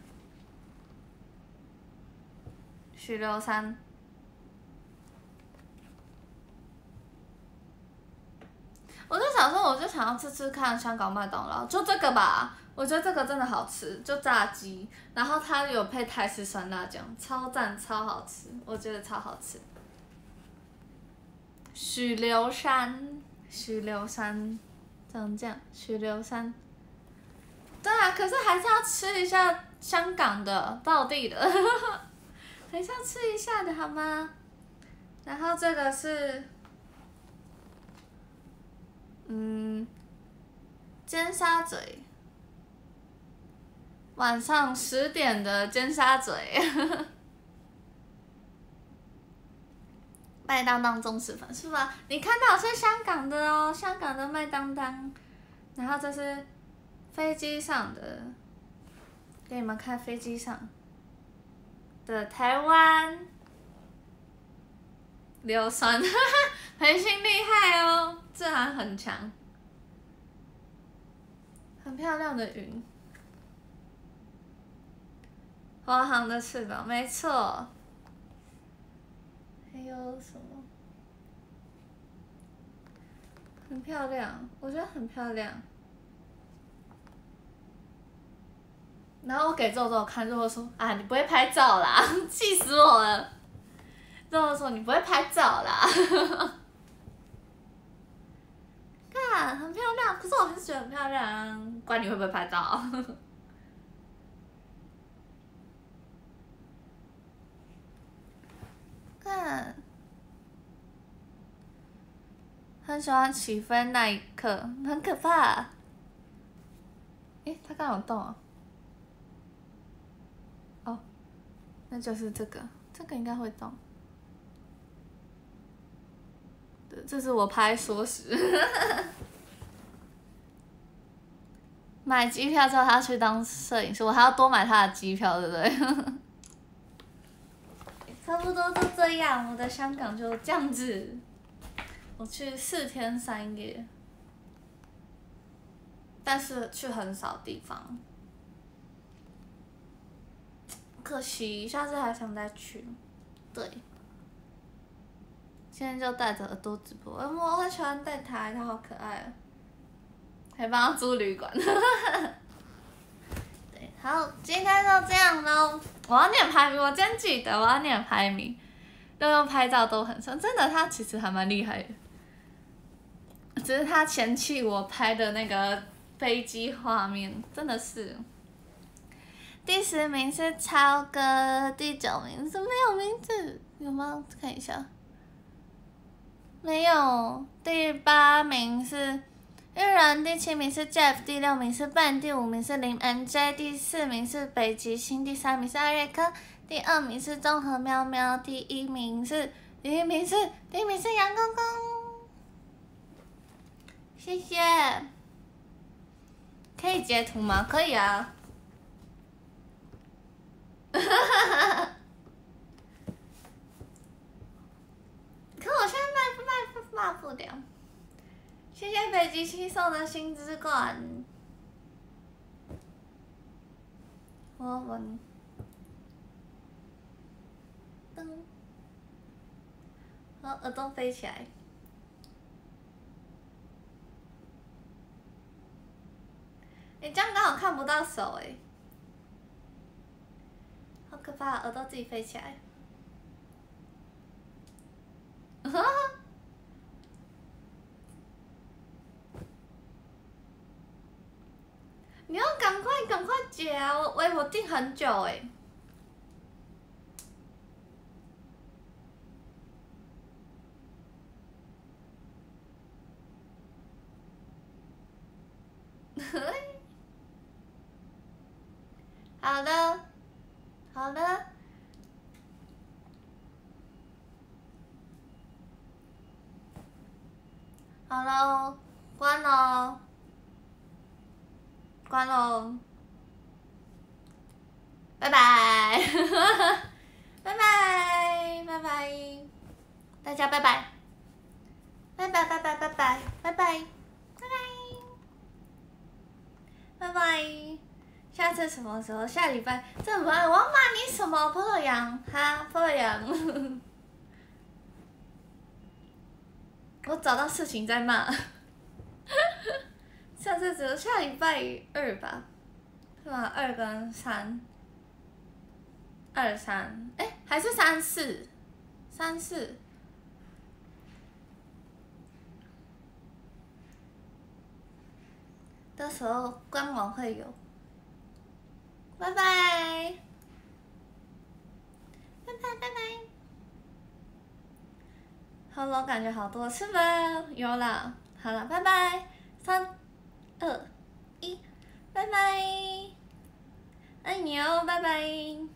我就想说，我就想要吃看香港麦当劳，就这个吧，我觉得这个真的好吃，就炸鸡，然后它有配泰式酸辣酱，超赞，超好吃，我觉得超好吃。许留山，长这样，许留山。对啊，可是还是要吃一下香港的道地的，还是要吃一下的好吗？然后这个是，尖沙咀，晚上10点的尖沙咀，麦当当忠实粉是吗？你看到是香港的哦，香港的麦当当。然后这是飞机上的，给你们看飞机上的台湾硫酸，培训厉害哦，这还很强，很漂亮的云，华航的翅膀，没错。还有什么？很漂亮，我觉得很漂亮。然后我给肉肉看，肉肉说：“啊，你不会拍照啦，气死我了。”肉肉说：“你不会拍照啦。”看，很漂亮，可是我还是觉得很漂亮啊，管你会不会拍照。看，很喜欢起飞那一刻，很可怕。它刚有动啊。哦，那就是这个，这个应该会动。这是我拍缩时。买机票之后，他去当摄影师，我还要多买他的机票，对不对？差不多就这样，我的香港就这样子。我去4天3夜，但是去很少地方，可惜，下次还想再去。对， 今天就戴着耳朵直播，我很喜欢带它，它好可爱哦。还帮它租旅馆。对，好，今天就这样喽。我要念排名，我今天记得我要念排名。悠悠拍照都很帅，真的，他其实还蛮厉害的。只是他嫌弃我拍的那个飞机画面，真的是。第10名是超哥，第9名是没有名字，有吗？看一下。没有。第8名是玉人，第7名是 Jeff， 第6名是 Ben， 第5名是林 NJ， 第4名是北极星，第3名是艾瑞克，第2名是综合喵喵，第1名是阳公公。谢谢。可以截图吗？可以啊。可我现在骂不了。谢谢北极星送的星之冠。我闻。噔。我耳朵飞起来。这样刚好看不到手好可怕，耳朵自己飞起来。你要赶快解啊！我订很久好的，好的。好喽，关喽，关喽，拜拜，拜拜，拜拜，大家拜拜，拜拜拜拜拜拜拜拜拜拜拜，下次什么时候？下礼拜？这我要骂你什么？菠萝羊哈，菠萝羊。我找到事情再骂。下次只有下礼拜2吧，是吗？2跟3。2、3，还是3、4，3、4。到时候官网会有。拜拜。拜拜拜拜。好了，感觉好多次吧？有了，好了，拜拜。3、2、1，拜拜。爱你哦，拜拜。